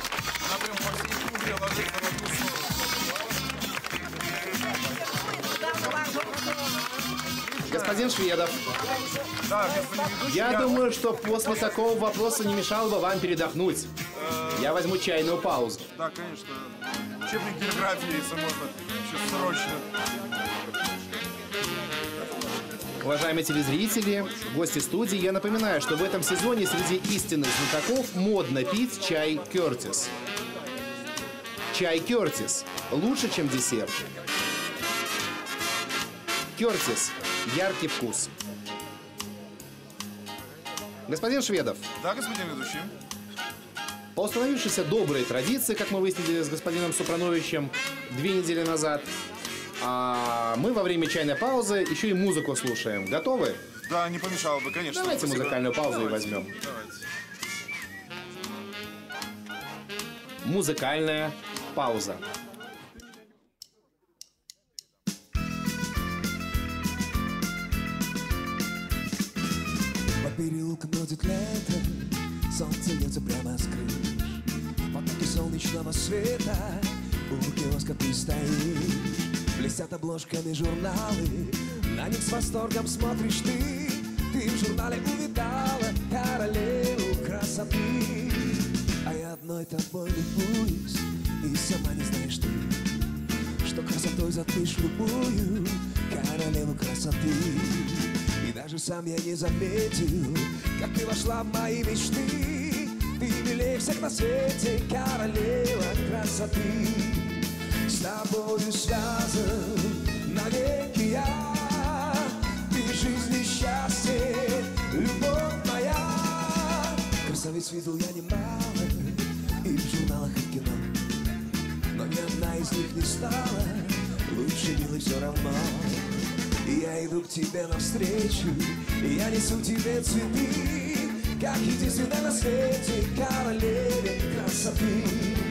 Господин Шведов, я думаю, что после такого вопроса не мешало бы вам передохнуть. Я возьму чайную паузу. Да, конечно. Учебник географии, если можно, сейчас срочно. Уважаемые телезрители, гости студии, я напоминаю, что в этом сезоне среди истинных знатоков модно пить чай Кертис. Чай Кертис лучше, чем десерт. Кертис. Яркий вкус. Господин Шведов. Да, господин ведущий. По установившейся доброй традиции, как мы выяснили с господином Супрановичем 2 недели назад, мы во время чайной паузы еще и музыку слушаем. Готовы? Да, не помешало бы, конечно. Давайте музыкальную паузу и возьмем. Давайте. Музыкальная пауза. По переулкам бродит лето, солнце льется прямо с крыш. В потоке солнечного света у киоска ты стоишь. Блестят обложками журналы, на них с восторгом смотришь ты. Ты в журнале увидала королеву красоты. А я одной тобой любуюсь, и сама не знаешь ты, что красотой затмишь любую королеву красоты. И даже сам я не заметил, как ты вошла в мои мечты. Ты милее всех на свете, королева красоты. С тобою связан навеки я, ты жизнь и счастье видел я немало и в журналах, и в кино, но ни одна из них не стала лучше, милый, все равно. И я иду к тебе навстречу, и я несу тебе цветы, как единственная на свете королеве красоты.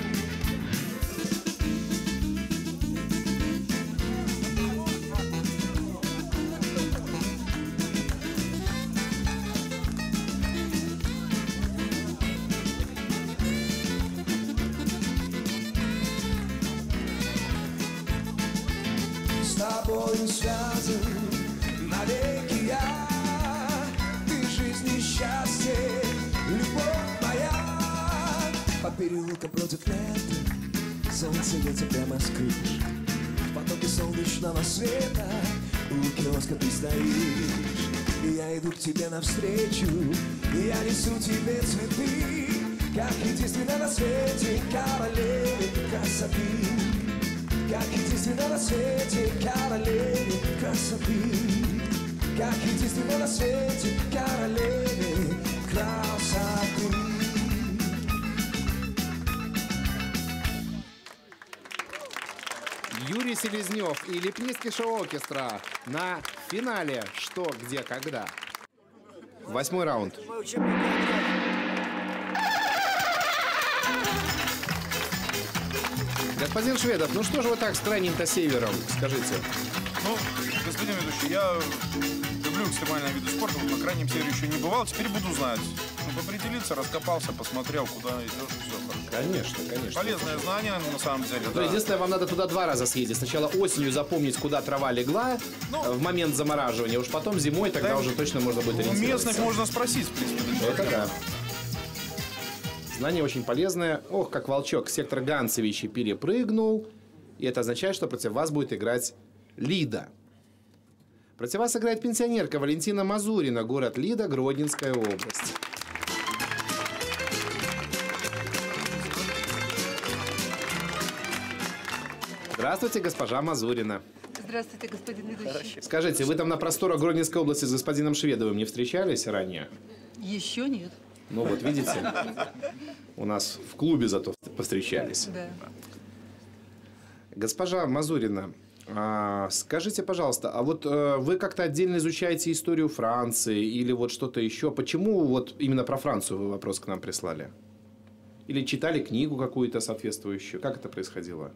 С тобою связан навеки я, ты жизнь и счастье, любовь моя. По переулкам против лета солнце льется прямо с крыш. В потоке солнечного света у киоска ты стоишь. И я иду к тебе навстречу, и я несу тебе цветы, как единственная на свете королеве красоты. Как единственная на свете королеве красоты. Как единственная на свете королеве красоты. Юрий Селезнев и Лепницкий шоу-оркестра на финале «Что, где, когда». 8-й раунд. Господин Шведов, ну что же вы так с крайним-то севером, скажите? Ну, господин ведущий, я люблю экстремальные виды спорта, на крайнем севере еще не бывал, теперь буду знать. Чтобы определиться, раскопался, посмотрел, куда идешь, и все хорошо. Конечно, конечно. Полезное знание, на самом деле, Но да. единственное, вам надо туда 2 раза съездить. Сначала осенью запомнить, куда трава легла в момент замораживания, уж потом зимой, тогда уже точно можно будет ориентироваться. У местных можно спросить, в принципе. Это да. Знание очень полезное. Ох, как волчок сектор Ганцевича перепрыгнул. И это означает, что против вас будет играть Лида. Против вас играет пенсионерка Валентина Мазурина, город Лида, Гродненская область. Здравствуйте, госпожа Мазурина. Здравствуйте, господин ведущий. Скажите, вы там на просторах Гродненской области с господином Шведовым не встречались ранее? Еще нет. Ну вот, видите, у нас в клубе зато повстречались. Да. Госпожа Мазурина, скажите, пожалуйста, а вот вы как-то отдельно изучаете историю Франции или вот что-то еще? Почему вот именно про Францию вы вопрос к нам прислали? Или читали книгу какую-то соответствующую? Как это происходило?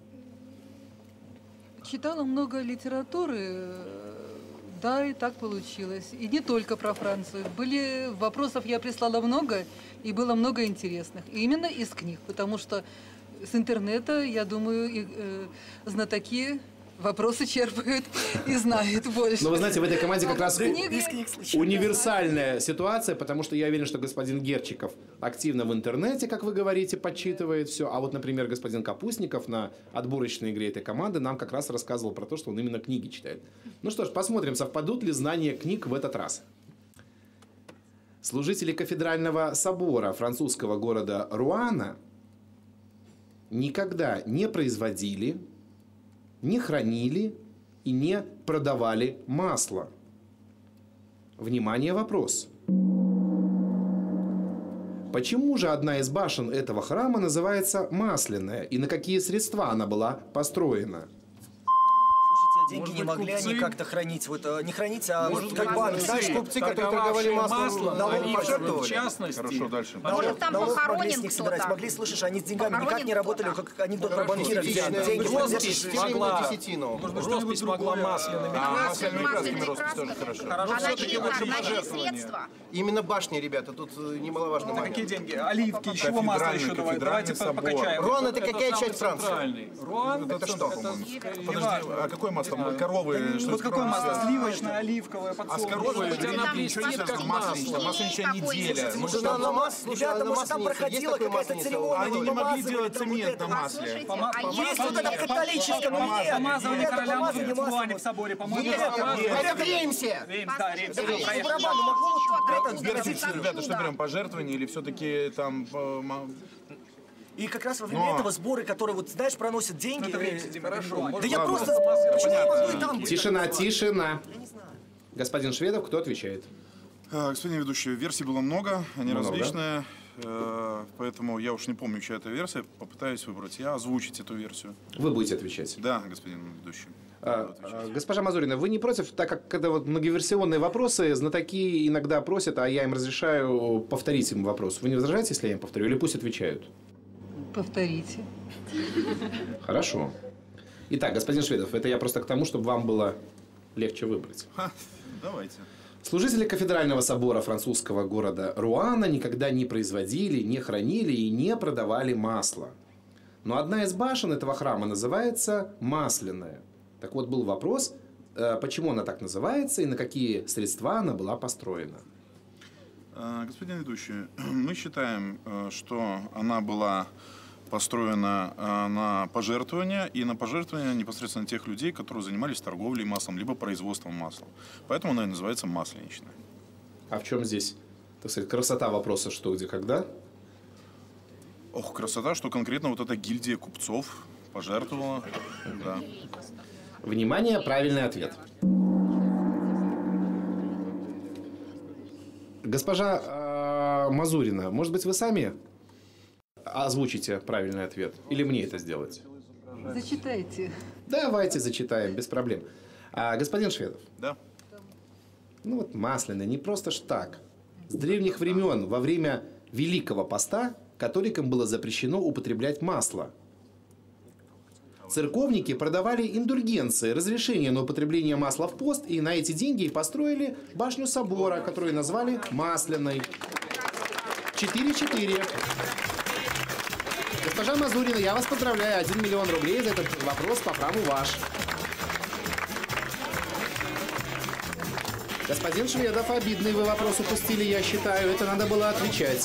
Читала много литературы, да, и так получилось. И не только про Францию. Вопросов я прислала много, и было много интересных. И именно из книг, потому что с интернета, я думаю, знатоки вопросы черпают и знают больше. Но вы знаете, в этой команде как раз Книги- универсальная ситуация, потому что я уверен, что господин Герчиков активно в интернете, как вы говорите, подсчитывает все. А вот, например, господин Капустников на отборочной игре этой команды нам как раз рассказывал про то, что он именно книги читает. Ну что ж, посмотрим, совпадут ли знания книг в этот раз. Служители кафедрального собора французского города Руана никогда не производили, не хранили и не продавали масло. Внимание, вопрос. Почему же одна из башен этого храма называется Масляная и на какие средства она была построена? Деньги не могли они как-то хранить, не хранить, а вот как банк. Знаешь, купцы, которые торговали маслом, они пожертвовали. в частности. Хорошо, дальше. Может, там похоронен могли собирать, кто-то. могли, слышишь, они с деньгами никак не Похоронен работали, как анекдот про банкиров. Деньги Роспись могла. Десятину. Роспись могла масляными. Масляными красками роспись тоже хорошо. Наличные средства. Именно башни, ребята, тут немаловажно. Это какие деньги? Оливки, из чего масло еще давать? Давайте покачаем. Рон, это какая часть Франции? Центральный. Руан Это что? Подожди, а какое масло? Коровы? Вот какое масло? Сливочное, оливковое, А с коровой она блестит, как масло. масленичная неделя. Ребята, может, там проходила какая-то церемония. Они не могли делать цемент на масле. Есть вот это в католическом, но нет. Помазывание Это короля помазание в маслом. Руане в соборе, по-моему. Это Реймсе! Да, Реймс. Ребята, что берем, пожертвования или все-таки там... И как раз во время этого сборы, которые, вот знаешь, проносят деньги. Хорошо. Да я просто... Почему не могу и там быть? Тишина, тишина. Господин Шведов, кто отвечает? Господин ведущий, версий было много, они Много. различные. поэтому я уж не помню, чья это версия. Попытаюсь выбрать. Я озвучить эту версию. Вы будете отвечать? Да, господин ведущий. Госпожа Мазурина, вы не против, так как когда вот многоверсионные вопросы, знатоки иногда просят, а я им разрешаю повторить им вопрос. Вы не возражаете, если я им повторю, или пусть отвечают? Повторите. Хорошо. Итак, господин Шведов, это я просто к тому, чтобы вам было легче выбрать. Давайте. Служители кафедрального собора французского города Руана никогда не производили, не хранили и не продавали масло. Но одна из башен этого храма называется Масляная. Так вот, был вопрос, почему она так называется и на какие средства она была построена. Господин ведущий, мы считаем, что она была построена на пожертвования и на пожертвования непосредственно тех людей, которые занимались торговлей маслом, либо производством масла. Поэтому она и называется Масленичная. А в чем здесь, так сказать, красота вопроса «что, где, когда»? Ох, красота, что конкретно вот эта гильдия купцов пожертвовала. Да. Внимание, правильный ответ. Госпожа Мазурина, может быть, вы сами озвучите правильный ответ? Или мне это сделать? Зачитайте. Давайте зачитаем, без проблем. Господин Шведов. Да. Ну вот Масляная, не просто ж так. С древних времен, во время Великого Поста, католикам было запрещено употреблять масло. Церковники продавали индульгенции, разрешение на употребление масла в пост, и на эти деньги построили башню собора, которую назвали Масляной. 4-4. Госпожа Мазурина, я вас поздравляю. 1 миллион рублей за этот вопрос по праву ваш. Господин Шведов, обидный вы вопрос упустили, я считаю. Это надо было отвечать.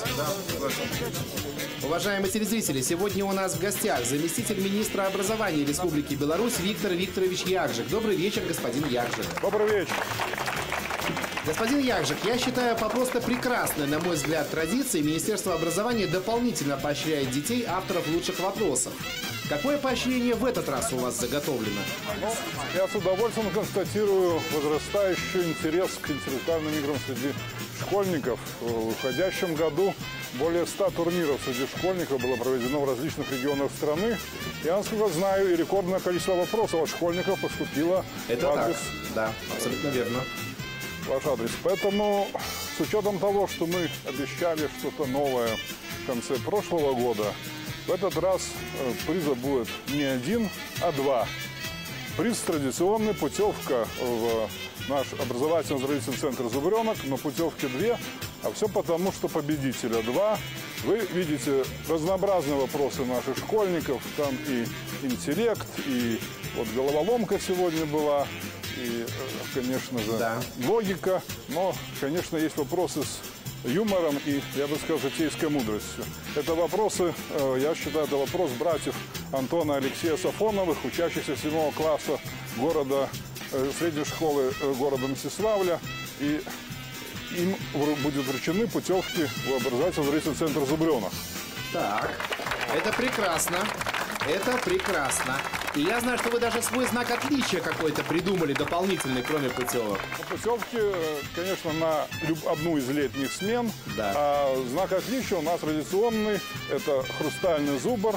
Уважаемые телезрители, сегодня у нас в гостях заместитель министра образования Республики Беларусь Виктор Викторович Ягжик. Добрый вечер, господин Ягжик. Добрый вечер. Господин Ягжик, я считаю по просто прекрасной, на мой взгляд, традиции Министерство образования дополнительно поощряет детей авторов лучших вопросов. Какое поощрение в этот раз у вас заготовлено? Ну, я с удовольствием констатирую возрастающий интерес к интеллектуальным играм среди школьников. В уходящем году более 100 турниров среди школьников было проведено в различных регионах страны. Я, насколько знаю, и рекордное количество вопросов от школьников поступило в адрес. Да, абсолютно верно. Ваш адрес. Поэтому, с учетом того, что мы обещали что-то новое в конце прошлого года, в этот раз приза будет не 1, а 2. Приз традиционный, путевка в наш образовательно-оздоровительный центр «Зубренок», но путевки 2, а все потому, что победителя 2. Вы видите разнообразные вопросы наших школьников, там и интеллект, и вот головоломка сегодня была, и, конечно же, логика, но, конечно, есть вопросы с юмором и, я бы сказал, житейской мудростью. Это вопросы, я считаю, это вопрос братьев Антона и Алексея Сафоновых, учащихся 7 класса города, средней школы города Мстиславля. И им будут вручены путевки в образовательно-оздоровительный центр «Зубренок». Так, это прекрасно. Это прекрасно. И я знаю, что вы даже свой знак отличия какой-то придумали дополнительный, кроме путевок. Путевки, конечно, на одну из летних смен. Да. А знак отличия у нас традиционный. Это хрустальный зубр.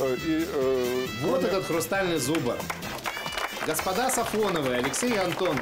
Вот этот хрустальный зубр. Господа Сафоновы, Алексей и Антон,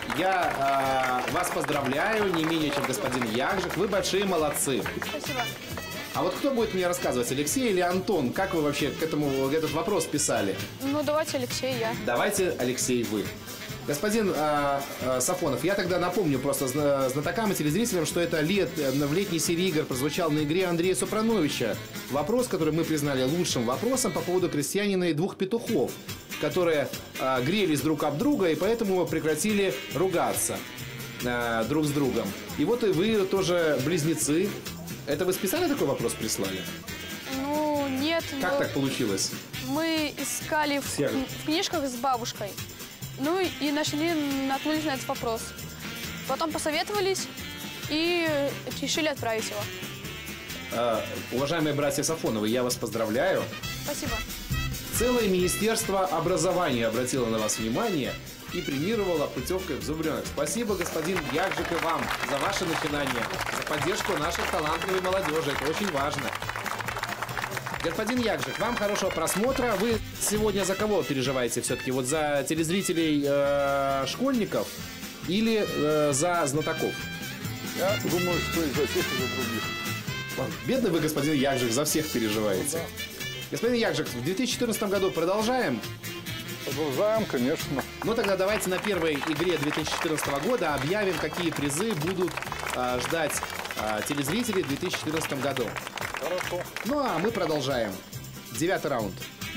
я вас поздравляю не менее, чем господин Ягжик. Вы большие молодцы. Спасибо. А вот кто будет мне рассказывать, Алексей или Антон? Как вы вообще к этому этот вопрос писали? Ну, давайте Алексей, я. Давайте, Алексей, вы. Господин Сафонов, я тогда напомню просто знатокам и телезрителям, что это в летней серии игр прозвучал на игре Андрея Супрановича. Вопрос, который мы признали лучшим вопросом по поводу крестьянина и 2 петухов, которые грелись друг об друга и поэтому прекратили ругаться друг с другом. И вот и вы тоже близнецы. Это вы специально такой вопрос прислали? Ну, нет. Как так получилось? Мы искали в книжках с бабушкой. Ну и наткнулись на этот вопрос. Потом посоветовались и решили отправить его. Уважаемые братья Сафоновы, я вас поздравляю. Спасибо. Целое Министерство образования обратило на вас внимание и премировала путевкой в Зубренок. Спасибо, господин Якжик, и вам за ваше начинание, за поддержку нашей талантливой молодежи. Это очень важно. Господин Якжик, вам хорошего просмотра. Вы сегодня за кого переживаете все-таки? Вот за телезрителей школьников или за знатоков? Я думаю, что и за тех, и за других. Бедный вы, господин Якжик, за всех переживаете. Да. Господин Якжик, в 2014 году продолжаем? Продолжаем, конечно. Ну тогда давайте на первой игре 2014 года объявим, какие призы будут ждать телезрителей в 2014 году. Хорошо. Ну а мы продолжаем. 9-й раунд.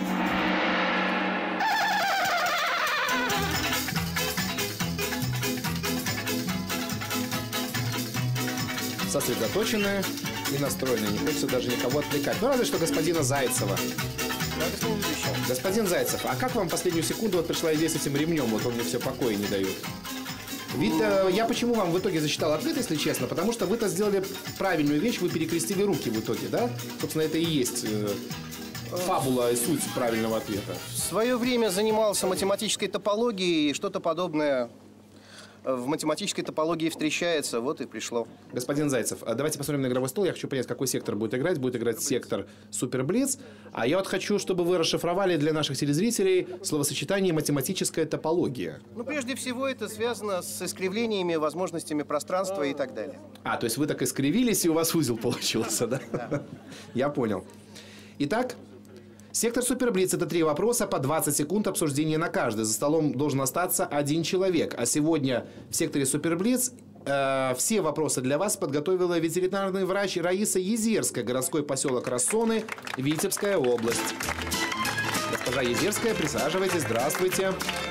Сосредоточенные и настроенные. Не хочется даже никого отвлекать. Ну, разве что господина Зайцева. Господин Зайцев, а как вам последнюю секунду вот пришла идея с этим ремнем? Вот он мне все покоя не дает. Ведь я почему вам в итоге засчитал ответ, если честно? Потому что вы-то сделали правильную вещь, вы перекрестили руки в итоге, да? Собственно, это и есть фабула и суть правильного ответа. В свое время занимался математической топологией, и что-то подобное в математической топологии встречается, вот и пришло. Господин Зайцев, давайте посмотрим на игровой стол. Я хочу понять, какой сектор будет играть. Будет играть сектор Супер Блиц. А я вот хочу, чтобы вы расшифровали для наших телезрителей словосочетание математическая топология. Ну, прежде всего, это связано с искривлениями, возможностями пространства и так далее. А, то есть вы так искривились, и у вас узел получился, да? Да. Я понял. Итак, сектор Суперблиц – это 3 вопроса по 20 секунд обсуждения на каждый. За столом должен остаться 1 человек. А сегодня в секторе Суперблиц все вопросы для вас подготовила ветеринарный врач Раиса Езерская, городской поселок Рассоны, Витебская область. Госпожа Езерская, присаживайтесь, здравствуйте.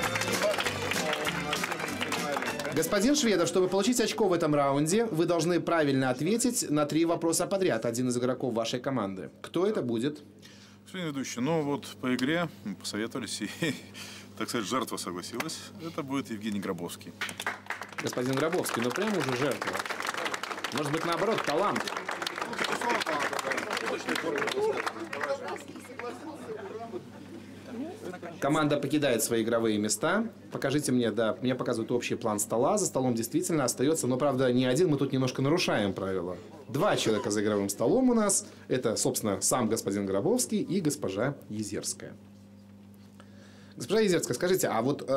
Господин Шведов, чтобы получить очко в этом раунде, вы должны правильно ответить на 3 вопроса подряд. Один из игроков вашей команды. Кто это будет? Господин ведущий, ну вот по игре мы посоветовались, и, так сказать, жертва согласилась. Это будет Евгений Гробовский. Господин Гробовский, ну прямо уже жертва. Может быть, наоборот, талант. Команда покидает свои игровые места. Покажите мне, да, мне показывают общий план стола. За столом действительно остается, но, правда, не один, мы тут немножко нарушаем правила. 2 человека за игровым столом у нас. Это, собственно, сам господин Гробовский и госпожа Езерская. Госпожа Езерская, скажите, а вот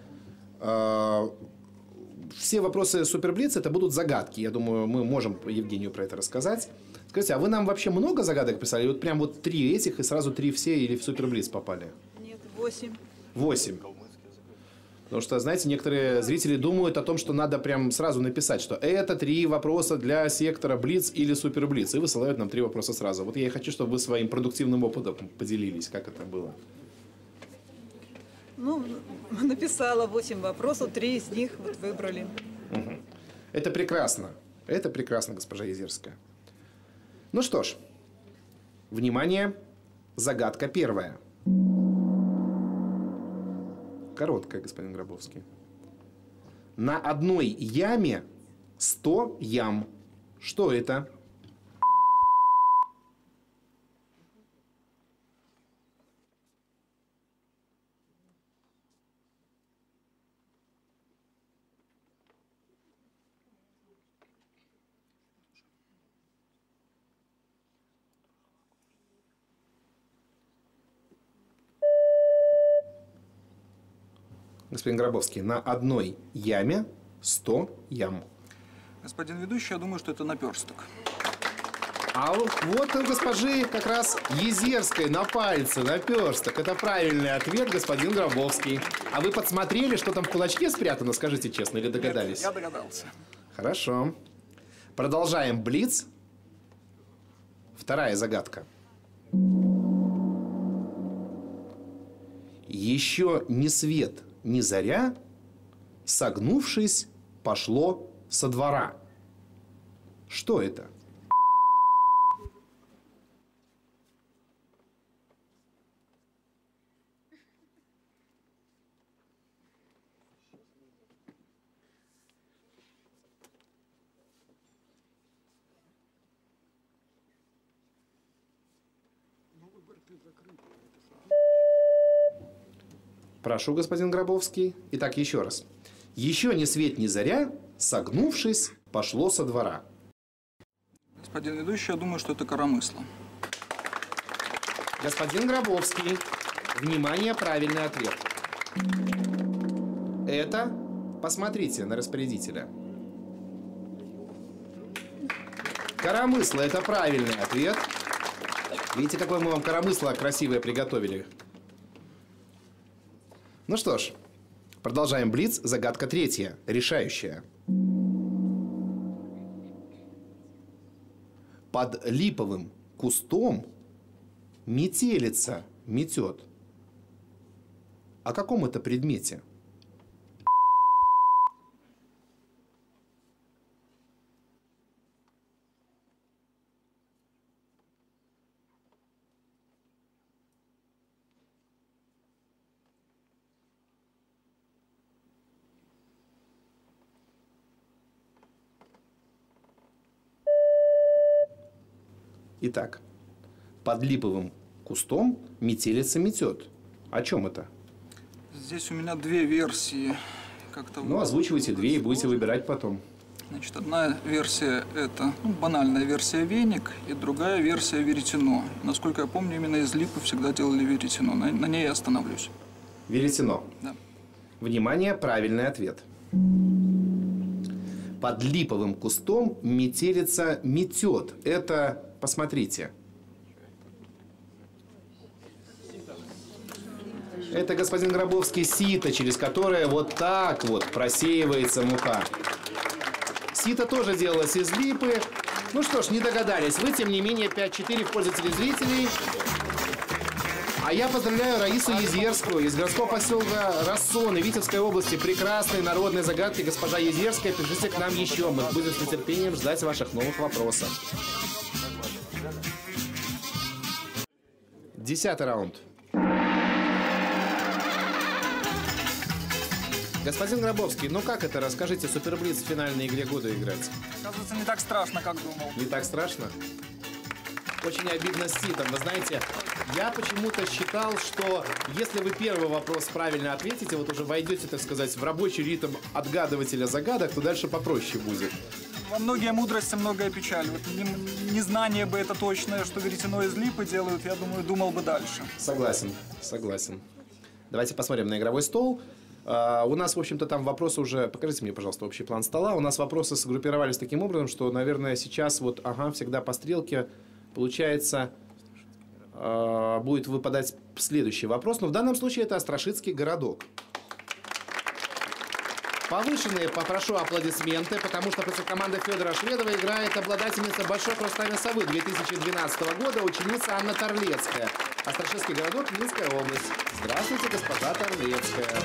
все вопросы Суперблиц это будут загадки. Я думаю, мы можем Евгению про это рассказать. Скажите, а вы нам вообще много загадок писали? Вот прям вот 3 этих и сразу 3 все или в Суперблиц попали? 8. 8. Потому что, знаете, некоторые зрители думают о том, что надо прям сразу написать, что это 3 вопроса для сектора Блиц или Супер Блиц. И высылают нам 3 вопроса сразу. Вот я и хочу, чтобы вы своим продуктивным опытом поделились, как это было. Ну, написала 8 вопросов, 3 из них вот выбрали. Угу. Это прекрасно. Это прекрасно, госпожа Езерская. Ну что ж, внимание, загадка первая. Короткая, господин Гробовский. На одной яме 100 ям. Что это? Господин Гробовский, на одной яме 100 ям. Господин ведущий, я думаю, что это наперсток. А вот у госпожи как раз Езерской на пальце, наперсток. Это правильный ответ, господин Гробовский. А вы подсмотрели, что там в кулачке спрятано, скажите честно, или догадались? Нет, я догадался. Хорошо. Продолжаем блиц. 2-я загадка. Еще ни свет, ни заря, согнувшись, пошло со двора. Что это? Прошу, господин Гробовский. Итак, еще раз. Еще ни свет ни заря, согнувшись, пошло со двора. Господин ведущий, я думаю, что это коромысло. Господин Гробовский, внимание, правильный ответ. Это, посмотрите на распорядителя. Коромысло – это правильный ответ. Видите, какое мы вам коромысло красивое приготовили? Ну что ж, продолжаем блиц. Загадка третья, решающая. Под липовым кустом метелица метет. О каком это предмете? Итак, под липовым кустом метелица метет. О чем это? Здесь у меня две версии. Ну, озвучивайте две и будете выбирать потом. Значит, одна версия – это банальная версия веник, и другая версия веретено. Насколько я помню, именно из липы всегда делали веретено. На ней я остановлюсь. Веретено. Да. Внимание, правильный ответ. Под липовым кустом метелица метет. Это, посмотрите. Это, господин Гробовский, сито, через которое вот так вот просеивается мука. Сито тоже делалось из липы. Ну что ж, не догадались. Вы, тем не менее, 5-4 в пользу телезрителей. А я поздравляю Раису Езерскую из городского поселка Рассоны Витебской области. Прекрасные народные загадки. Госпожа Езерская, пишите к нам еще. Мы будем с нетерпением ждать ваших новых вопросов. 10-й раунд. Господин Гробовский, ну как это? Расскажите, Суперблиц в финальной игре года играть. Оказывается, не так страшно, как думал. Не так страшно? Очень обидно с ситом. Вы знаете, я почему-то считал, что если вы первый вопрос правильно ответите, вот уже войдете, так сказать, в рабочий ритм отгадывателя загадок, то дальше попроще будет. Во многие мудрости, многое печаль. Вот незнание бы это точное, что веретено из липы делают, я думаю, думал бы дальше. Согласен, согласен. Давайте посмотрим на игровой стол. У нас, в общем-то, там вопросы уже... Покажите мне, пожалуйста, общий план стола. У нас вопросы сгруппировались таким образом, что, наверное, сейчас вот, всегда по стрелке, получается, будет выпадать следующий вопрос. Но в данном случае это Острашицкий городок. Повышенные попрошу аплодисменты, потому что против команды Федора Шведова играет обладательница Большой хрустальной совы 2012 года, ученица Анна Торлецкая. Острашицкий городок, Минская область. Здравствуйте, госпожа Торлецкая.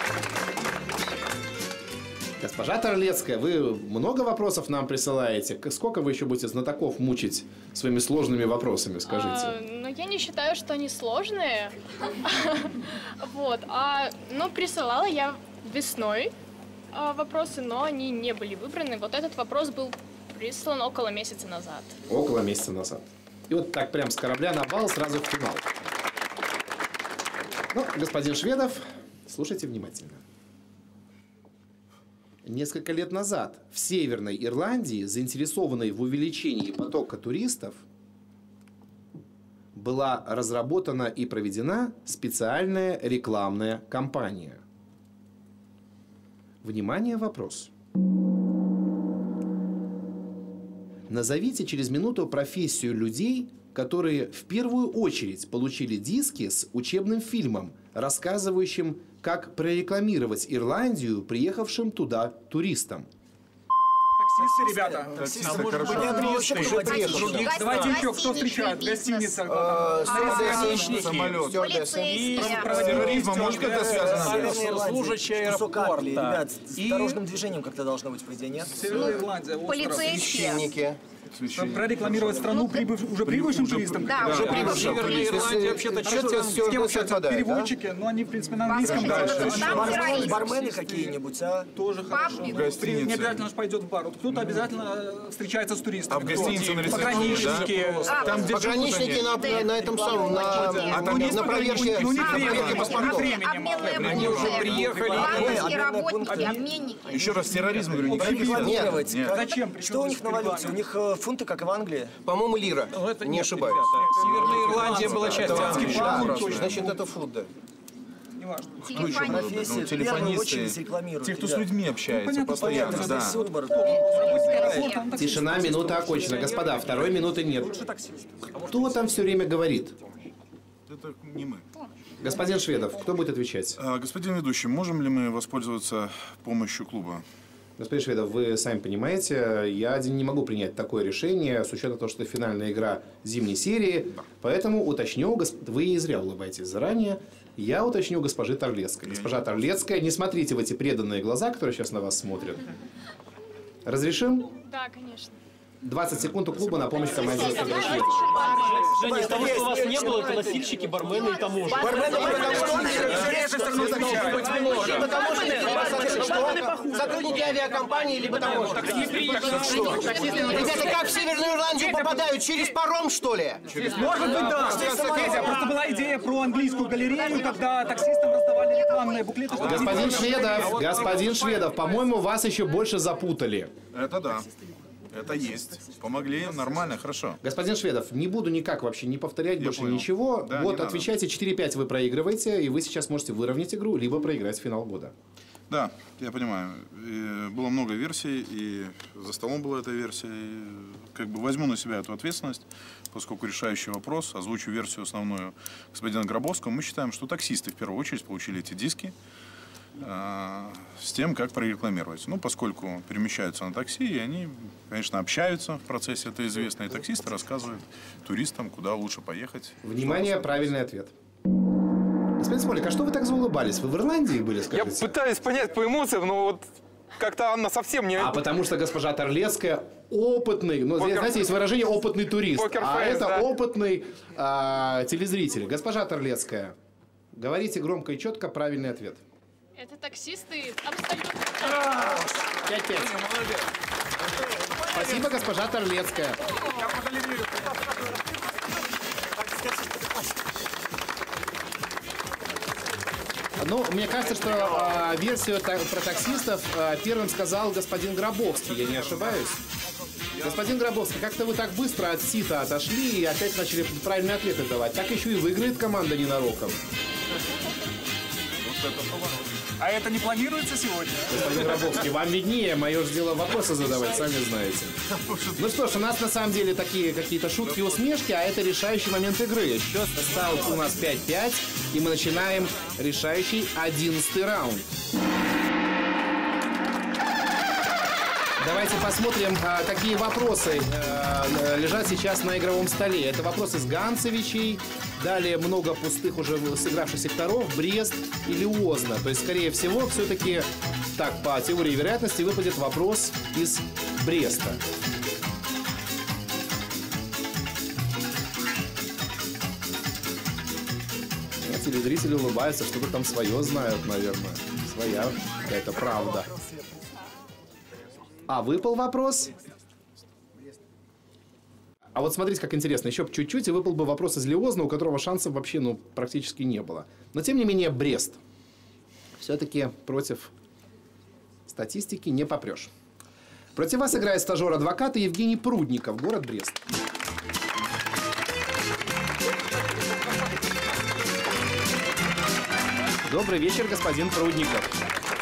Госпожа Торлецкая, вы много вопросов нам присылаете? Сколько вы еще будете знатоков мучить своими сложными вопросами, скажите? Ну, я не считаю, что они сложные. Вот. Но присылала я весной вопросы, но они не были выбраны. Вот этот вопрос был прислан около месяца назад. Около месяца назад. И вот так прям с корабля на бал сразу в финал. Ну, господин Шведов, слушайте внимательно. Несколько лет назад в Северной Ирландии, заинтересованной в увеличении потока туристов, была разработана и проведена специальная рекламная кампания. Внимание, вопрос. Назовите через минуту профессию людей, которые в первую очередь получили диски с учебным фильмом, рассказывающим, как прорекламировать Ирландию приехавшим туда туристам. Таксисты, ребята. Таксисты, может быть, уже приехали. Давайте еще, кто встречает? Гостиница. Самолет. Терроризм, может, это связано? Служащие аэропорта. Ребят, с дорожным движением как-то должно быть, по идее, нет? Полицейские. Прорекламировать страну уже прибывшим туристам. Да, уже прибывшим. Северная Ирландия вообще-то переводчики, но они, в принципе, на английском дальше. Бармены какие-нибудь, а? Тоже хорошо. Не обязательно пойдет в бар. Вот кто-то обязательно встречается с туристами. А в гостинице на ресепшене, пограничники. Там, где Пограничники на этом самом, на проверке паспортов. Они уже приехали. Работники, обменники. Еще раз, терроризм, говорю, не Рекламировать. Зачем? Что у них на валюте? У них фунты, как и в Англии. По-моему, лира, не ошибаюсь. Северная Ирландия была частью Англии. Да, значит, это фунт, да. Профессия, в первую очередь, рекламируют. Те, кто с людьми общается постоянно, да. Тишина, минута окончена. Господа, второй минуты нет. Кто там все время говорит? Это не мы. Господин Шведов, кто будет отвечать? Господин ведущий, можем ли мы воспользоваться помощью клуба? Господин Шведов, вы сами понимаете, я один не могу принять такое решение, с учетом того, что это финальная игра зимней серии, поэтому уточню, вы зря улыбаетесь заранее, я уточню госпожи Торлецкой. Госпожа Торлецкая, не смотрите в эти преданные глаза, которые сейчас на вас смотрят. Разрешим? Да, конечно. 20 секунд у клуба на помощь команде Шведова. Женя, из того, что у вас не было, это носильщики, бармены и таможни. Бармены, сотрудники авиакомпании, либо таможни. Ребята, как в Северную Ирландию попадают? Через паром, что ли? Может быть, да. Просто была идея про английскую галерею, когда таксистам раздавали рекламные буклеты. Господин Шведов, по-моему, вас еще больше запутали. Это да. Это есть. Помогли, нормально, хорошо. Господин Шведов, не буду никак вообще не повторять больше ничего. Да, вот отвечайте, 4-5 вы проигрываете, и вы сейчас можете выровнять игру, либо проиграть финал года. Да, я понимаю. И было много версий, и за столом была эта версия. И как бы возьму на себя эту ответственность, поскольку решающий вопрос, озвучу версию основную господина Гробовского. Мы считаем, что таксисты в первую очередь получили эти диски с тем, как прорекламировать. Ну, поскольку перемещаются на такси, и они, конечно, общаются в процессе, это известно, и таксисты рассказывают туристам, куда лучше поехать. Внимание, правильный ответ. Господин Смолик, а что вы так заулыбались? Вы в Ирландии были, скажите? Я пытаюсь понять по эмоциям, но вот как-то Анна совсем не... А потому что госпожа Торлецкая опытный, ну, знаете, есть выражение «опытный турист», а это опытный телезритель. Госпожа Торлецкая, говорите громко и четко правильный ответ. Это таксисты абсолютно... 5-5. Спасибо, госпожа Торлецкая. Ну, мне кажется, что версию про таксистов первым сказал господин Гробовский, я не ошибаюсь. Господин Гробовский, как-то вы так быстро от сита отошли и опять начали правильные ответы давать. Так еще и выиграет команда ненароком. А это не планируется сегодня? Господин Гробовский, вам виднее, мое же дело вопросы задавать, сами знаете. Ну что ж, у нас на самом деле такие какие-то шутки и усмешки, а это решающий момент игры. Счет стал у нас 5-5, и мы начинаем решающий 11-й раунд. Давайте посмотрим, какие вопросы лежат сейчас на игровом столе. Это вопросы с Ганцевичей, далее много пустых уже сыгравших секторов, Брест или Озна. То есть, скорее всего, все-таки, так, по теории вероятности, выпадет вопрос из Бреста. Телезрители улыбаются, что-то там свое знают, наверное. Своя какая-то правда. А выпал вопрос? А вот смотрите, как интересно. Еще чуть-чуть, и выпал бы вопрос из Лиозна, у которого шансов вообще практически не было. Но, тем не менее, Брест. Все-таки против статистики не попрешь. Против вас играет стажер-адвокат и Евгений Прудников, город Брест. Добрый вечер, господин Прудников.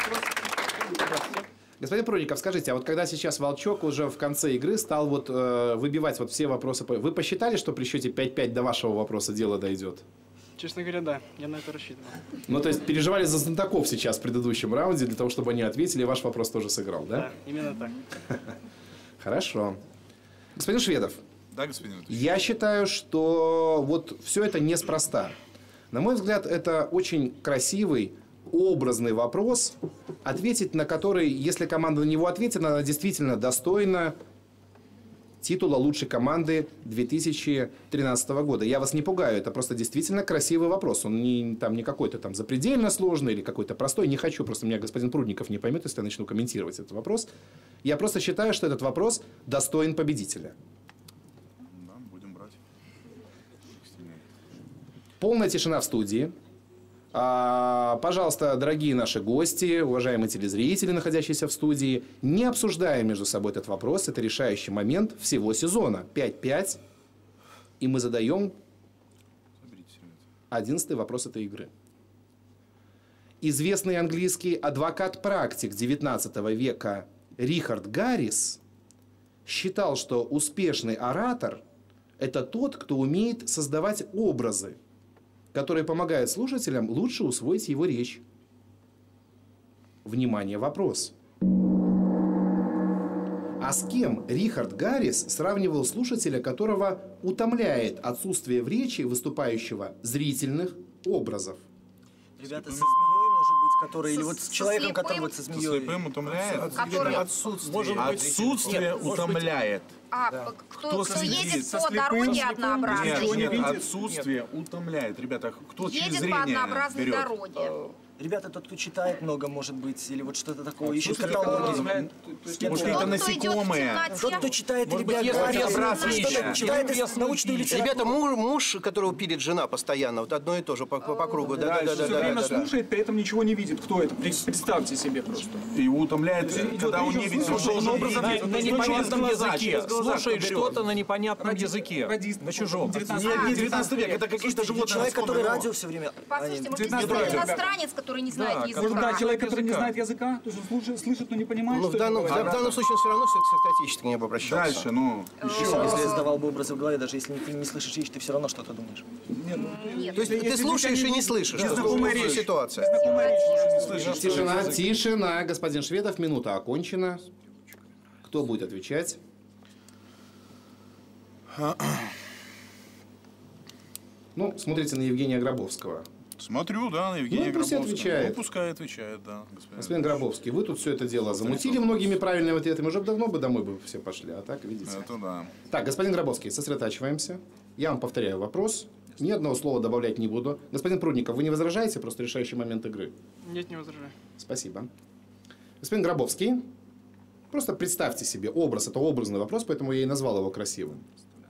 Господин Прудников, скажите, а вот когда сейчас Волчок уже в конце игры стал вот выбивать вот все вопросы, вы посчитали, что при счете 5-5 до вашего вопроса дело дойдет? Честно говоря, да, я на это рассчитывал. Ну, то есть переживали за знатоков сейчас в предыдущем раунде, для того, чтобы они ответили, и ваш вопрос тоже сыграл, да? Да, именно так. Хорошо. Господин Шведов. Да, господин. Я считаю, что вот все это неспроста. На мой взгляд, это очень красивый, образный вопрос, ответить на который, если команда на него ответит, она действительно достойна титула лучшей команды 2013 года. Я вас не пугаю, это просто действительно красивый вопрос. Он не какой-то там запредельно сложный или какой-то простой. Не хочу, просто меня господин Прудников не поймет, если я начну комментировать этот вопрос. Я просто считаю, что этот вопрос достоин победителя. Да, будем брать. Полная тишина в студии. Пожалуйста, дорогие наши гости, уважаемые телезрители, находящиеся в студии, не обсуждая между собой этот вопрос, это решающий момент всего сезона. 5-5, и мы задаем 11-й вопрос этой игры. Известный английский адвокат-практик XIX века Рихард Гаррис считал, что успешный оратор – это тот, кто умеет создавать образы, которые помогают слушателям лучше усвоить его речь. Внимание, вопрос. А с кем Рихард Гаррис сравнивал слушателя, которого утомляет отсутствие в речи выступающего зрительных образов? Ребята, со змеей, может быть, который, или вот с человеком, который вот со змеей. Со слепым утомляет? Отсутствие утомляет. Кто едет по дороге однообразной. Нет, отсутствие утомляет. Ребята, кто через зрение едет по однообразной берет? дороге. Ребята, тот, кто читает много, может быть, или вот что-то такое, ищет каталоги. Может, это насекомые. Тот, кто читает биографию, читает научную литературу. Ребята, муж, которого пилит жена постоянно, вот одно и то же по кругу. Да, все время слушает, при этом ничего не видит. Кто это? Представьте себе просто. Его утомляет, когда он не видит. На непонятном языке. Слушает что-то на непонятном языке. На чужом. Нет, не 19 век, это какие-то животные. Человек, который радио все время... Послушайте, может, есть иностранец, который не знает языка. Может, да, человек, который не знает языка, то есть он слышит, но не понимает, что это. В данном случае он все равно статически не обращался. Дальше, Если я сдавал бы образы в голове, даже если ты не слышишь речь, ты все равно что-то думаешь. Нет. То есть ты слушаешь и не слышишь. Незнакомая ситуация. Тишина. Господин Шведов, минута окончена. Кто будет отвечать? Ну, смотрите на Евгения Гробовского. Смотрю, да, на Евгения Гробовского. Отвечает. Пускай отвечает, да. Господин Гробовский, вы тут все это дело замутили многими правильными ответами. Уже давно бы домой бы все пошли, а так, видите. Это да. Так, господин Гробовский, сосредотачиваемся. Я вам повторяю вопрос. Ни одного слова добавлять не буду. Господин Прудников, вы не возражаете? Просто решающий момент игры. Нет, не возражаю. Спасибо. Господин Гробовский, просто представьте себе образ. Это образный вопрос, поэтому я и назвал его красивым.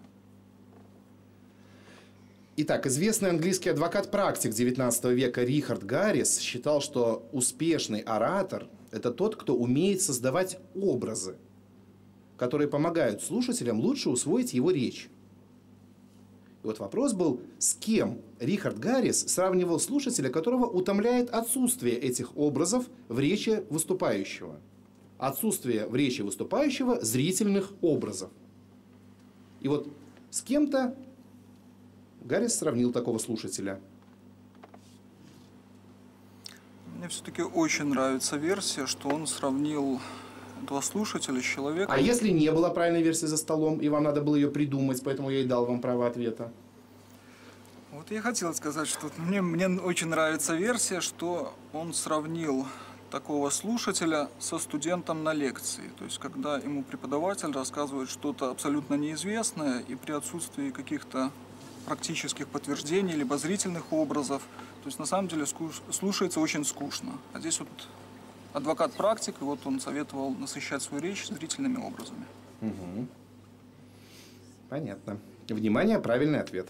Итак, известный английский адвокат-практик XIX века Рихард Гаррис считал, что успешный оратор – это тот, кто умеет создавать образы, которые помогают слушателям лучше усвоить его речь. И вот вопрос был, с кем Рихард Гаррис сравнивал слушателя, которого утомляет отсутствие этих образов в речи выступающего. Отсутствие в речи выступающего зрительных образов. И вот с кем-то Гаррис сравнил такого слушателя. Мне все-таки очень нравится версия, что он сравнил этого слушателя с человеком. А если не было правильной версии за столом, и вам надо было ее придумать, поэтому я и дал вам право ответа? Вот я хотел сказать, что мне очень нравится версия, что он сравнил такого слушателя со студентом на лекции. То есть, когда ему преподаватель рассказывает что-то абсолютно неизвестное, и при отсутствии каких-то практических подтверждений, либо зрительных образов, то есть, на самом деле, слушается очень скучно. А здесь вот адвокат-практик, и вот он советовал насыщать свою речь зрительными образами. Угу. Понятно. Внимание, правильный ответ.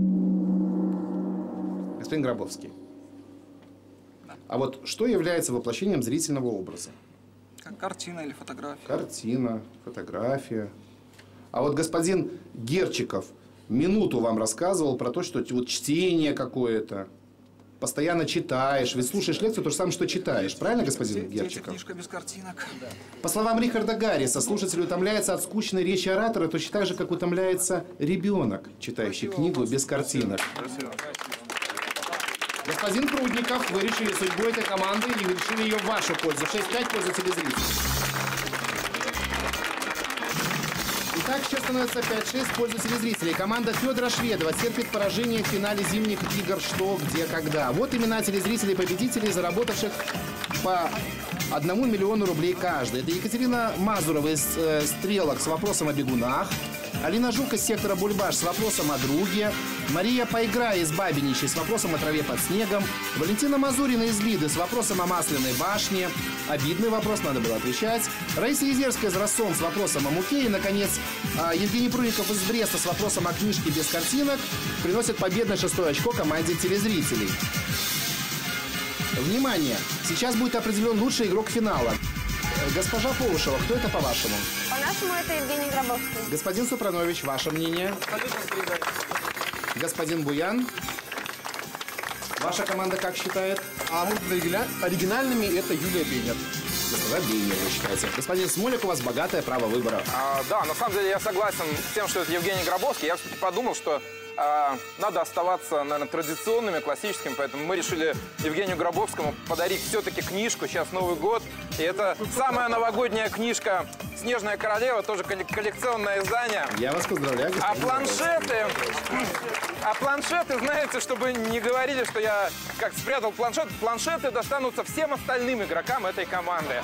Господин Гробовский. Да. А вот что является воплощением зрительного образа? Как картина или фотография. Картина, фотография. А вот господин Герчиков минуту вам рассказывал про то, что вот чтение какое-то. Постоянно читаешь, ведь слушаешь лекцию, то же самое, что читаешь. Правильно, господин Герчиков? Книжка без картинок. Да. По словам Рихарда Гарриса, слушатель утомляется от скучной речи оратора точно так же, как утомляется ребенок, читающий книгу без картинок. Спасибо. Господин Прудников, вы решили судьбу этой команды и решили ее в вашу пользу. 6-5 в пользу телезрителей. Итак, сейчас становится 5-6 в пользу телезрителей. Команда Федора Шведова терпит поражение в финале зимних игр «Что, где, когда». Вот имена телезрителей-победителей, заработавших по 1 миллиону рублей каждый. Это Екатерина Мазурова из «Стрелок» с вопросом о бегунах, Алина Жук из сектора «Бульбаш» с вопросом о друге, Мария Поиграй из «Бабиничей» с вопросом о траве под снегом, Валентина Мазурина из «Лиды» с вопросом о Масляной башне, обидный вопрос, надо было отвечать, Раиса Езерская из «Рассон» с вопросом о муке и, наконец, Евгений Прудников из Бреста с вопросом о книжке без картинок приносит победное 6-е очко команде телезрителей. Внимание! Сейчас будет определен лучший игрок финала. Госпожа Полушева, кто это по-вашему? По-нашему, это Евгений Гробовский. Господин Супранович, ваше мнение? Господин Буян? Ваша команда как считает? А мы оригинальными это Юлия Бейнер. Господа Бейнер, вы считаете. Господин Смолик, у вас богатое право выбора. Да, на самом деле я согласен с тем, что это Евгений Гробовский. Я все-таки подумал, что надо оставаться, наверное, традиционными, классическими, поэтому мы решили Евгению Гробовскому подарить все-таки книжку. Сейчас Новый год, и это самая новогодняя книжка «Снежная королева», тоже коллекционное издание. Я вас поздравляю, господин планшеты, знаете, чтобы не говорили, что я как спрятал планшеты достанутся всем остальным игрокам этой команды.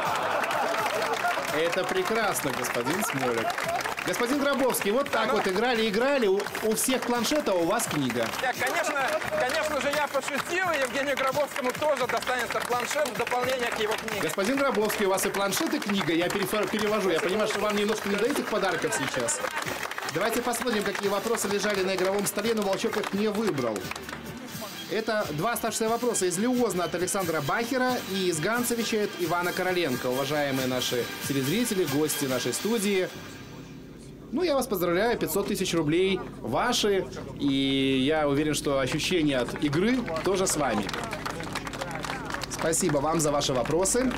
Это прекрасно, господин Смолик. Господин Гробовский, вот так вот играли, у всех планшета, а у вас книга. Конечно же, я пошутил, и Евгению Гробовскому тоже достанется планшет в дополнение к его книге. Господин Гробовский, у вас и планшет, и книга, я перевожу. Я понимаю, что вам немножко не до этих подарков сейчас. Давайте посмотрим, какие вопросы лежали на игровом столе, но Волчок их не выбрал. Это 2 оставшиеся вопроса из Лиозна от Александра Бахера и из Ганцевича от Ивана Короленко. Уважаемые наши телезрители, гости нашей студии. Ну, я вас поздравляю, 500 000 рублей ваши, и я уверен, что ощущение от игры тоже с вами. Спасибо вам за ваши вопросы.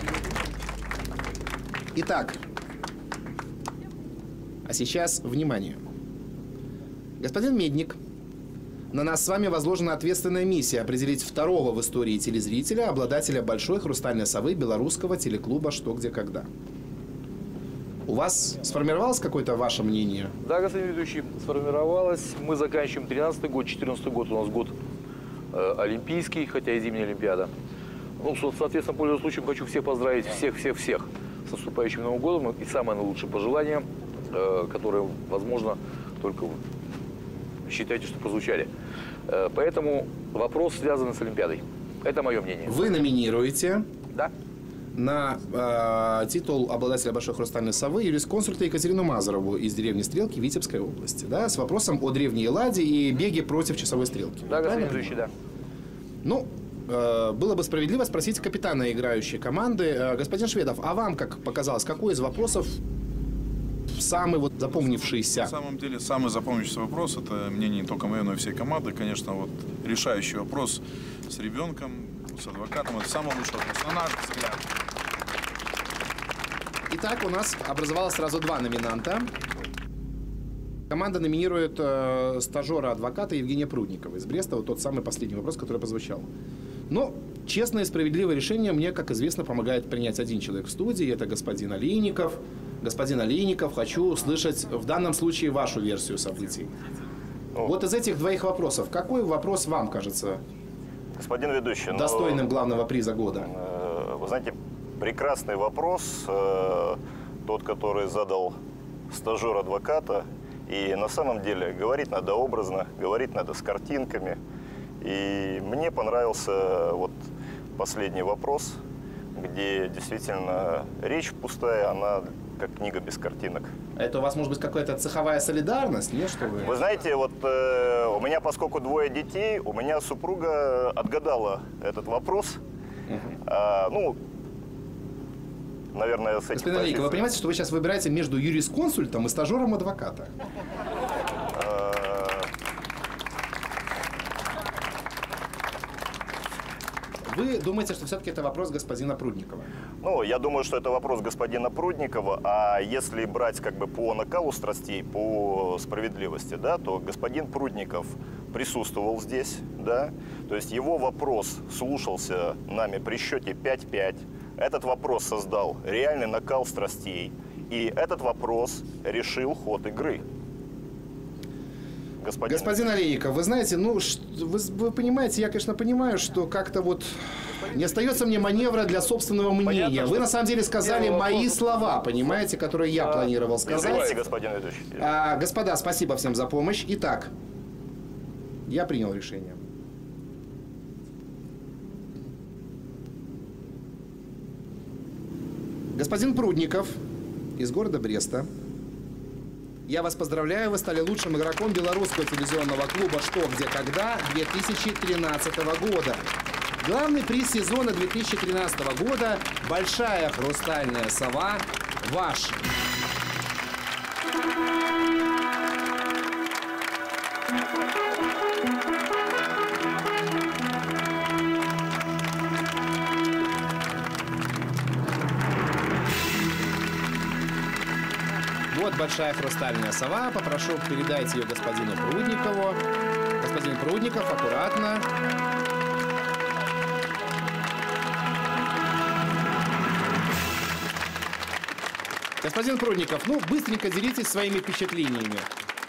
Итак, а сейчас внимание. Господин Медник, на нас с вами возложена ответственная миссия определить второго в истории телезрителя, обладателя большой хрустальной совы белорусского телеклуба «Что, где, когда». У вас сформировалось какое-то ваше мнение? Да, господин ведущий, сформировалось. Мы заканчиваем 13-й год, 14-й год у нас год олимпийский, хотя и зимняя олимпиада. Ну, соответственно, пользуясь случаем, хочу всех поздравить, всех с наступающим Новым годом. И самое наилучшее пожелание, которое, возможно, только вы считаете, что прозвучали. Поэтому вопрос связан с Олимпиадой. Это мое мнение. Вы номинируете? Да. На титул обладателя большой хрустальной совы юрисконсульта Екатерину Мазурову из деревни Стрелки Витебской области, да, с вопросом о древней Элладе и беге против часовой стрелки. Да, господин ведущий, да. Ну, было бы справедливо спросить капитана играющей команды. Господин Шведов, а вам, как показалось, какой из вопросов самый вот запомнившийся? На самом деле, самый запомнившийся вопрос, это мнение не только мое, но и всей команды, конечно, вот решающий вопрос с ребенком, с адвокатом, это самый лучший вопрос, на наш взгляд. Итак, у нас образовалось сразу 2 номинанта. Команда номинирует стажера-адвоката Евгения Прудникова из Бреста. Вот тот самый последний вопрос, который прозвучал. Но честное и справедливое решение мне, как известно, помогает принять один человек в студии. Это господин Олейников. Господин Олейников, хочу услышать в данном случае вашу версию событий. Вот из этих 2 вопросов, какой вопрос вам кажется господин ведущий, достойным главного приза года? Вы знаете, прекрасный вопрос, тот, который задал стажер адвоката. И на самом деле говорить надо образно, говорить надо с картинками. И мне понравился вот последний вопрос, где действительно речь пустая, она как книга без картинок. Это у вас может быть какая-то цеховая солидарность, нет, что вы? Вы знаете, вот у меня, поскольку 2 детей, у меня супруга отгадала этот вопрос. Ну, наверное, с этим... Господин Олейников, вы понимаете, что вы сейчас выбираете между юрисконсультом и стажером адвоката? Вы думаете, что все-таки это вопрос господина Прудникова? Ну, я думаю, что это вопрос господина Прудникова, а если брать как бы по накалу страстей, по справедливости, да, то господин Прудников присутствовал здесь, да, то есть его вопрос слушался нами при счете 5-5, этот вопрос создал реальный накал страстей, и этот вопрос решил ход игры. Господин Олейников, вы знаете, ну, вы понимаете, я, конечно, понимаю, что как-то вот не остается мне маневра для собственного мнения. Понятно, вы, на самом деле, сказали мои слова, понимаете, которые я планировал сказать. Извините, господин ведущий. Господа, спасибо всем за помощь. Итак, я принял решение. Господин Прудников из города Бреста, я вас поздравляю, вы стали лучшим игроком белорусского телевизионного клуба «Что, где, когда» 2013 года. Главный приз сезона 2013 года – большая хрустальная сова ваш. Вот большая хрустальная сова. Попрошу передать ее господину Прудникову. Господин Прудников, аккуратно. Господин Прудников, ну, быстренько делитесь своими впечатлениями.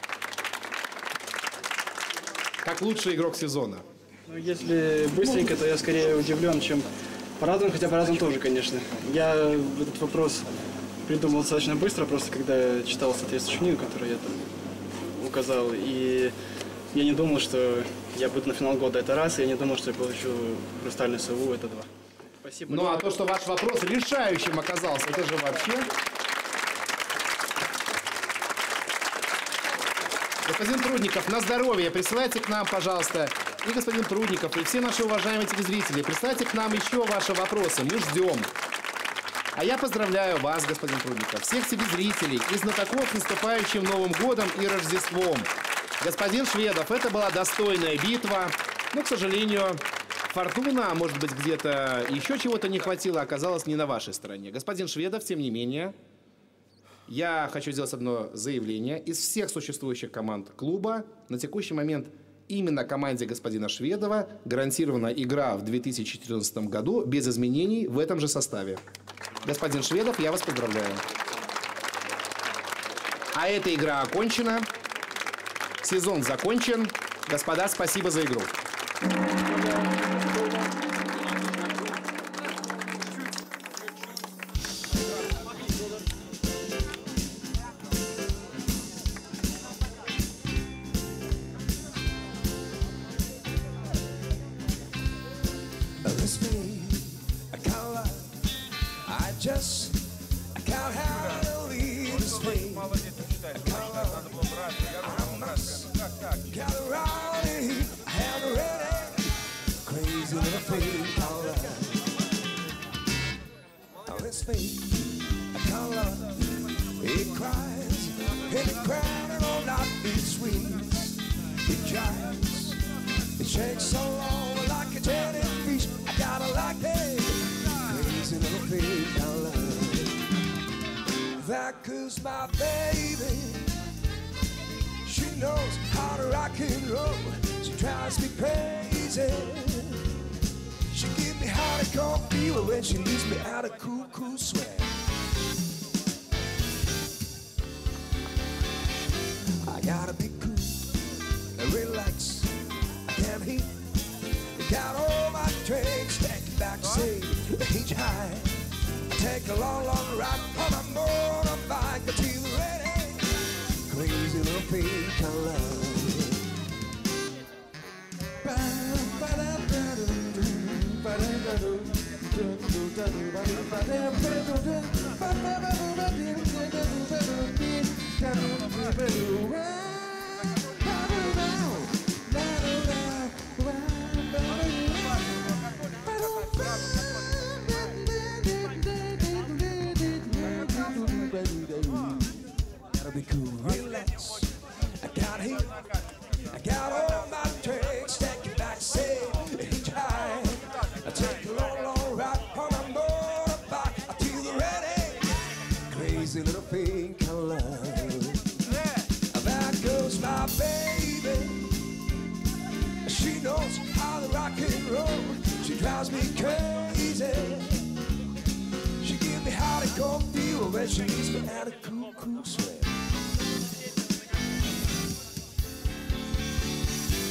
Как лучший игрок сезона. Ну, если быстренько, то я скорее удивлен, чем порадован, хотя порадован тоже, конечно. Я этот вопрос придумал достаточно быстро, просто когда читал соответствующую книгу, которую я там указал. И я не думал, что я буду на финал года, это раз, и я не думал, что я получу хрустальную сову, это два. Спасибо. Ну, а то, что ваш вопрос решающим оказался, это же вообще... Господин Прудников, на здоровье. Присылайте к нам, пожалуйста, и господин Прудников, и все наши уважаемые телезрители. Присылайте к нам еще ваши вопросы. Мы ждем. А я поздравляю вас, господин Прудников, всех телезрителей и знатоков с наступающим Новым годом и Рождеством. Господин Шведов, это была достойная битва, но, к сожалению, фортуна, а может быть, где-то еще чего-то не хватило, оказалась не на вашей стороне. Господин Шведов, тем не менее, я хочу сделать одно заявление. Из всех существующих команд клуба на текущий момент именно команде господина Шведова гарантирована игра в 2014 году без изменений в этом же составе. Господин Шведов, я вас поздравляю. А эта игра окончена. Сезон закончен. Господа, спасибо за игру. Cause my baby, she knows how to rock and roll. She drives me crazy. She gives me hardcore fever when she leaves me out of cool, cool sweat. I gotta be cool and relax. I can't heat. Got all my drinks, stack it back, say, hitchhike. Take a long, long ride on a motorbike until we're ready. Crazy little pink love. Be cool, relax. I got heat. I got all my drinks. Stack it back, say, hitchhike. I take a long, long ride on a motorbike until they're ready. Crazy little pink love. There goes my baby. She knows how to rock and roll. She drives me crazy. She gives me hardcore fever when she leaves me at a cool, cool sweat.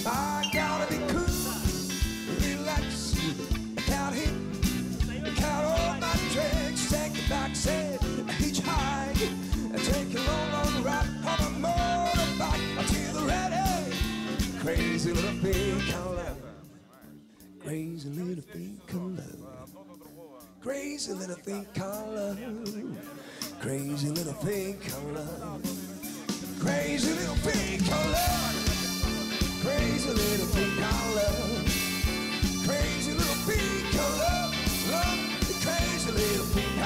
I gotta be cool, relax, count hit, count all my tricks, take the back seat, hitchhike, take a long ride on a motorbike until the ready. Crazy little thing called love, crazy little thing called love, crazy little thing called love, crazy little thing called love, crazy little thing called love. Crazy little thing called love, crazy little thing called love, love, crazy little thing.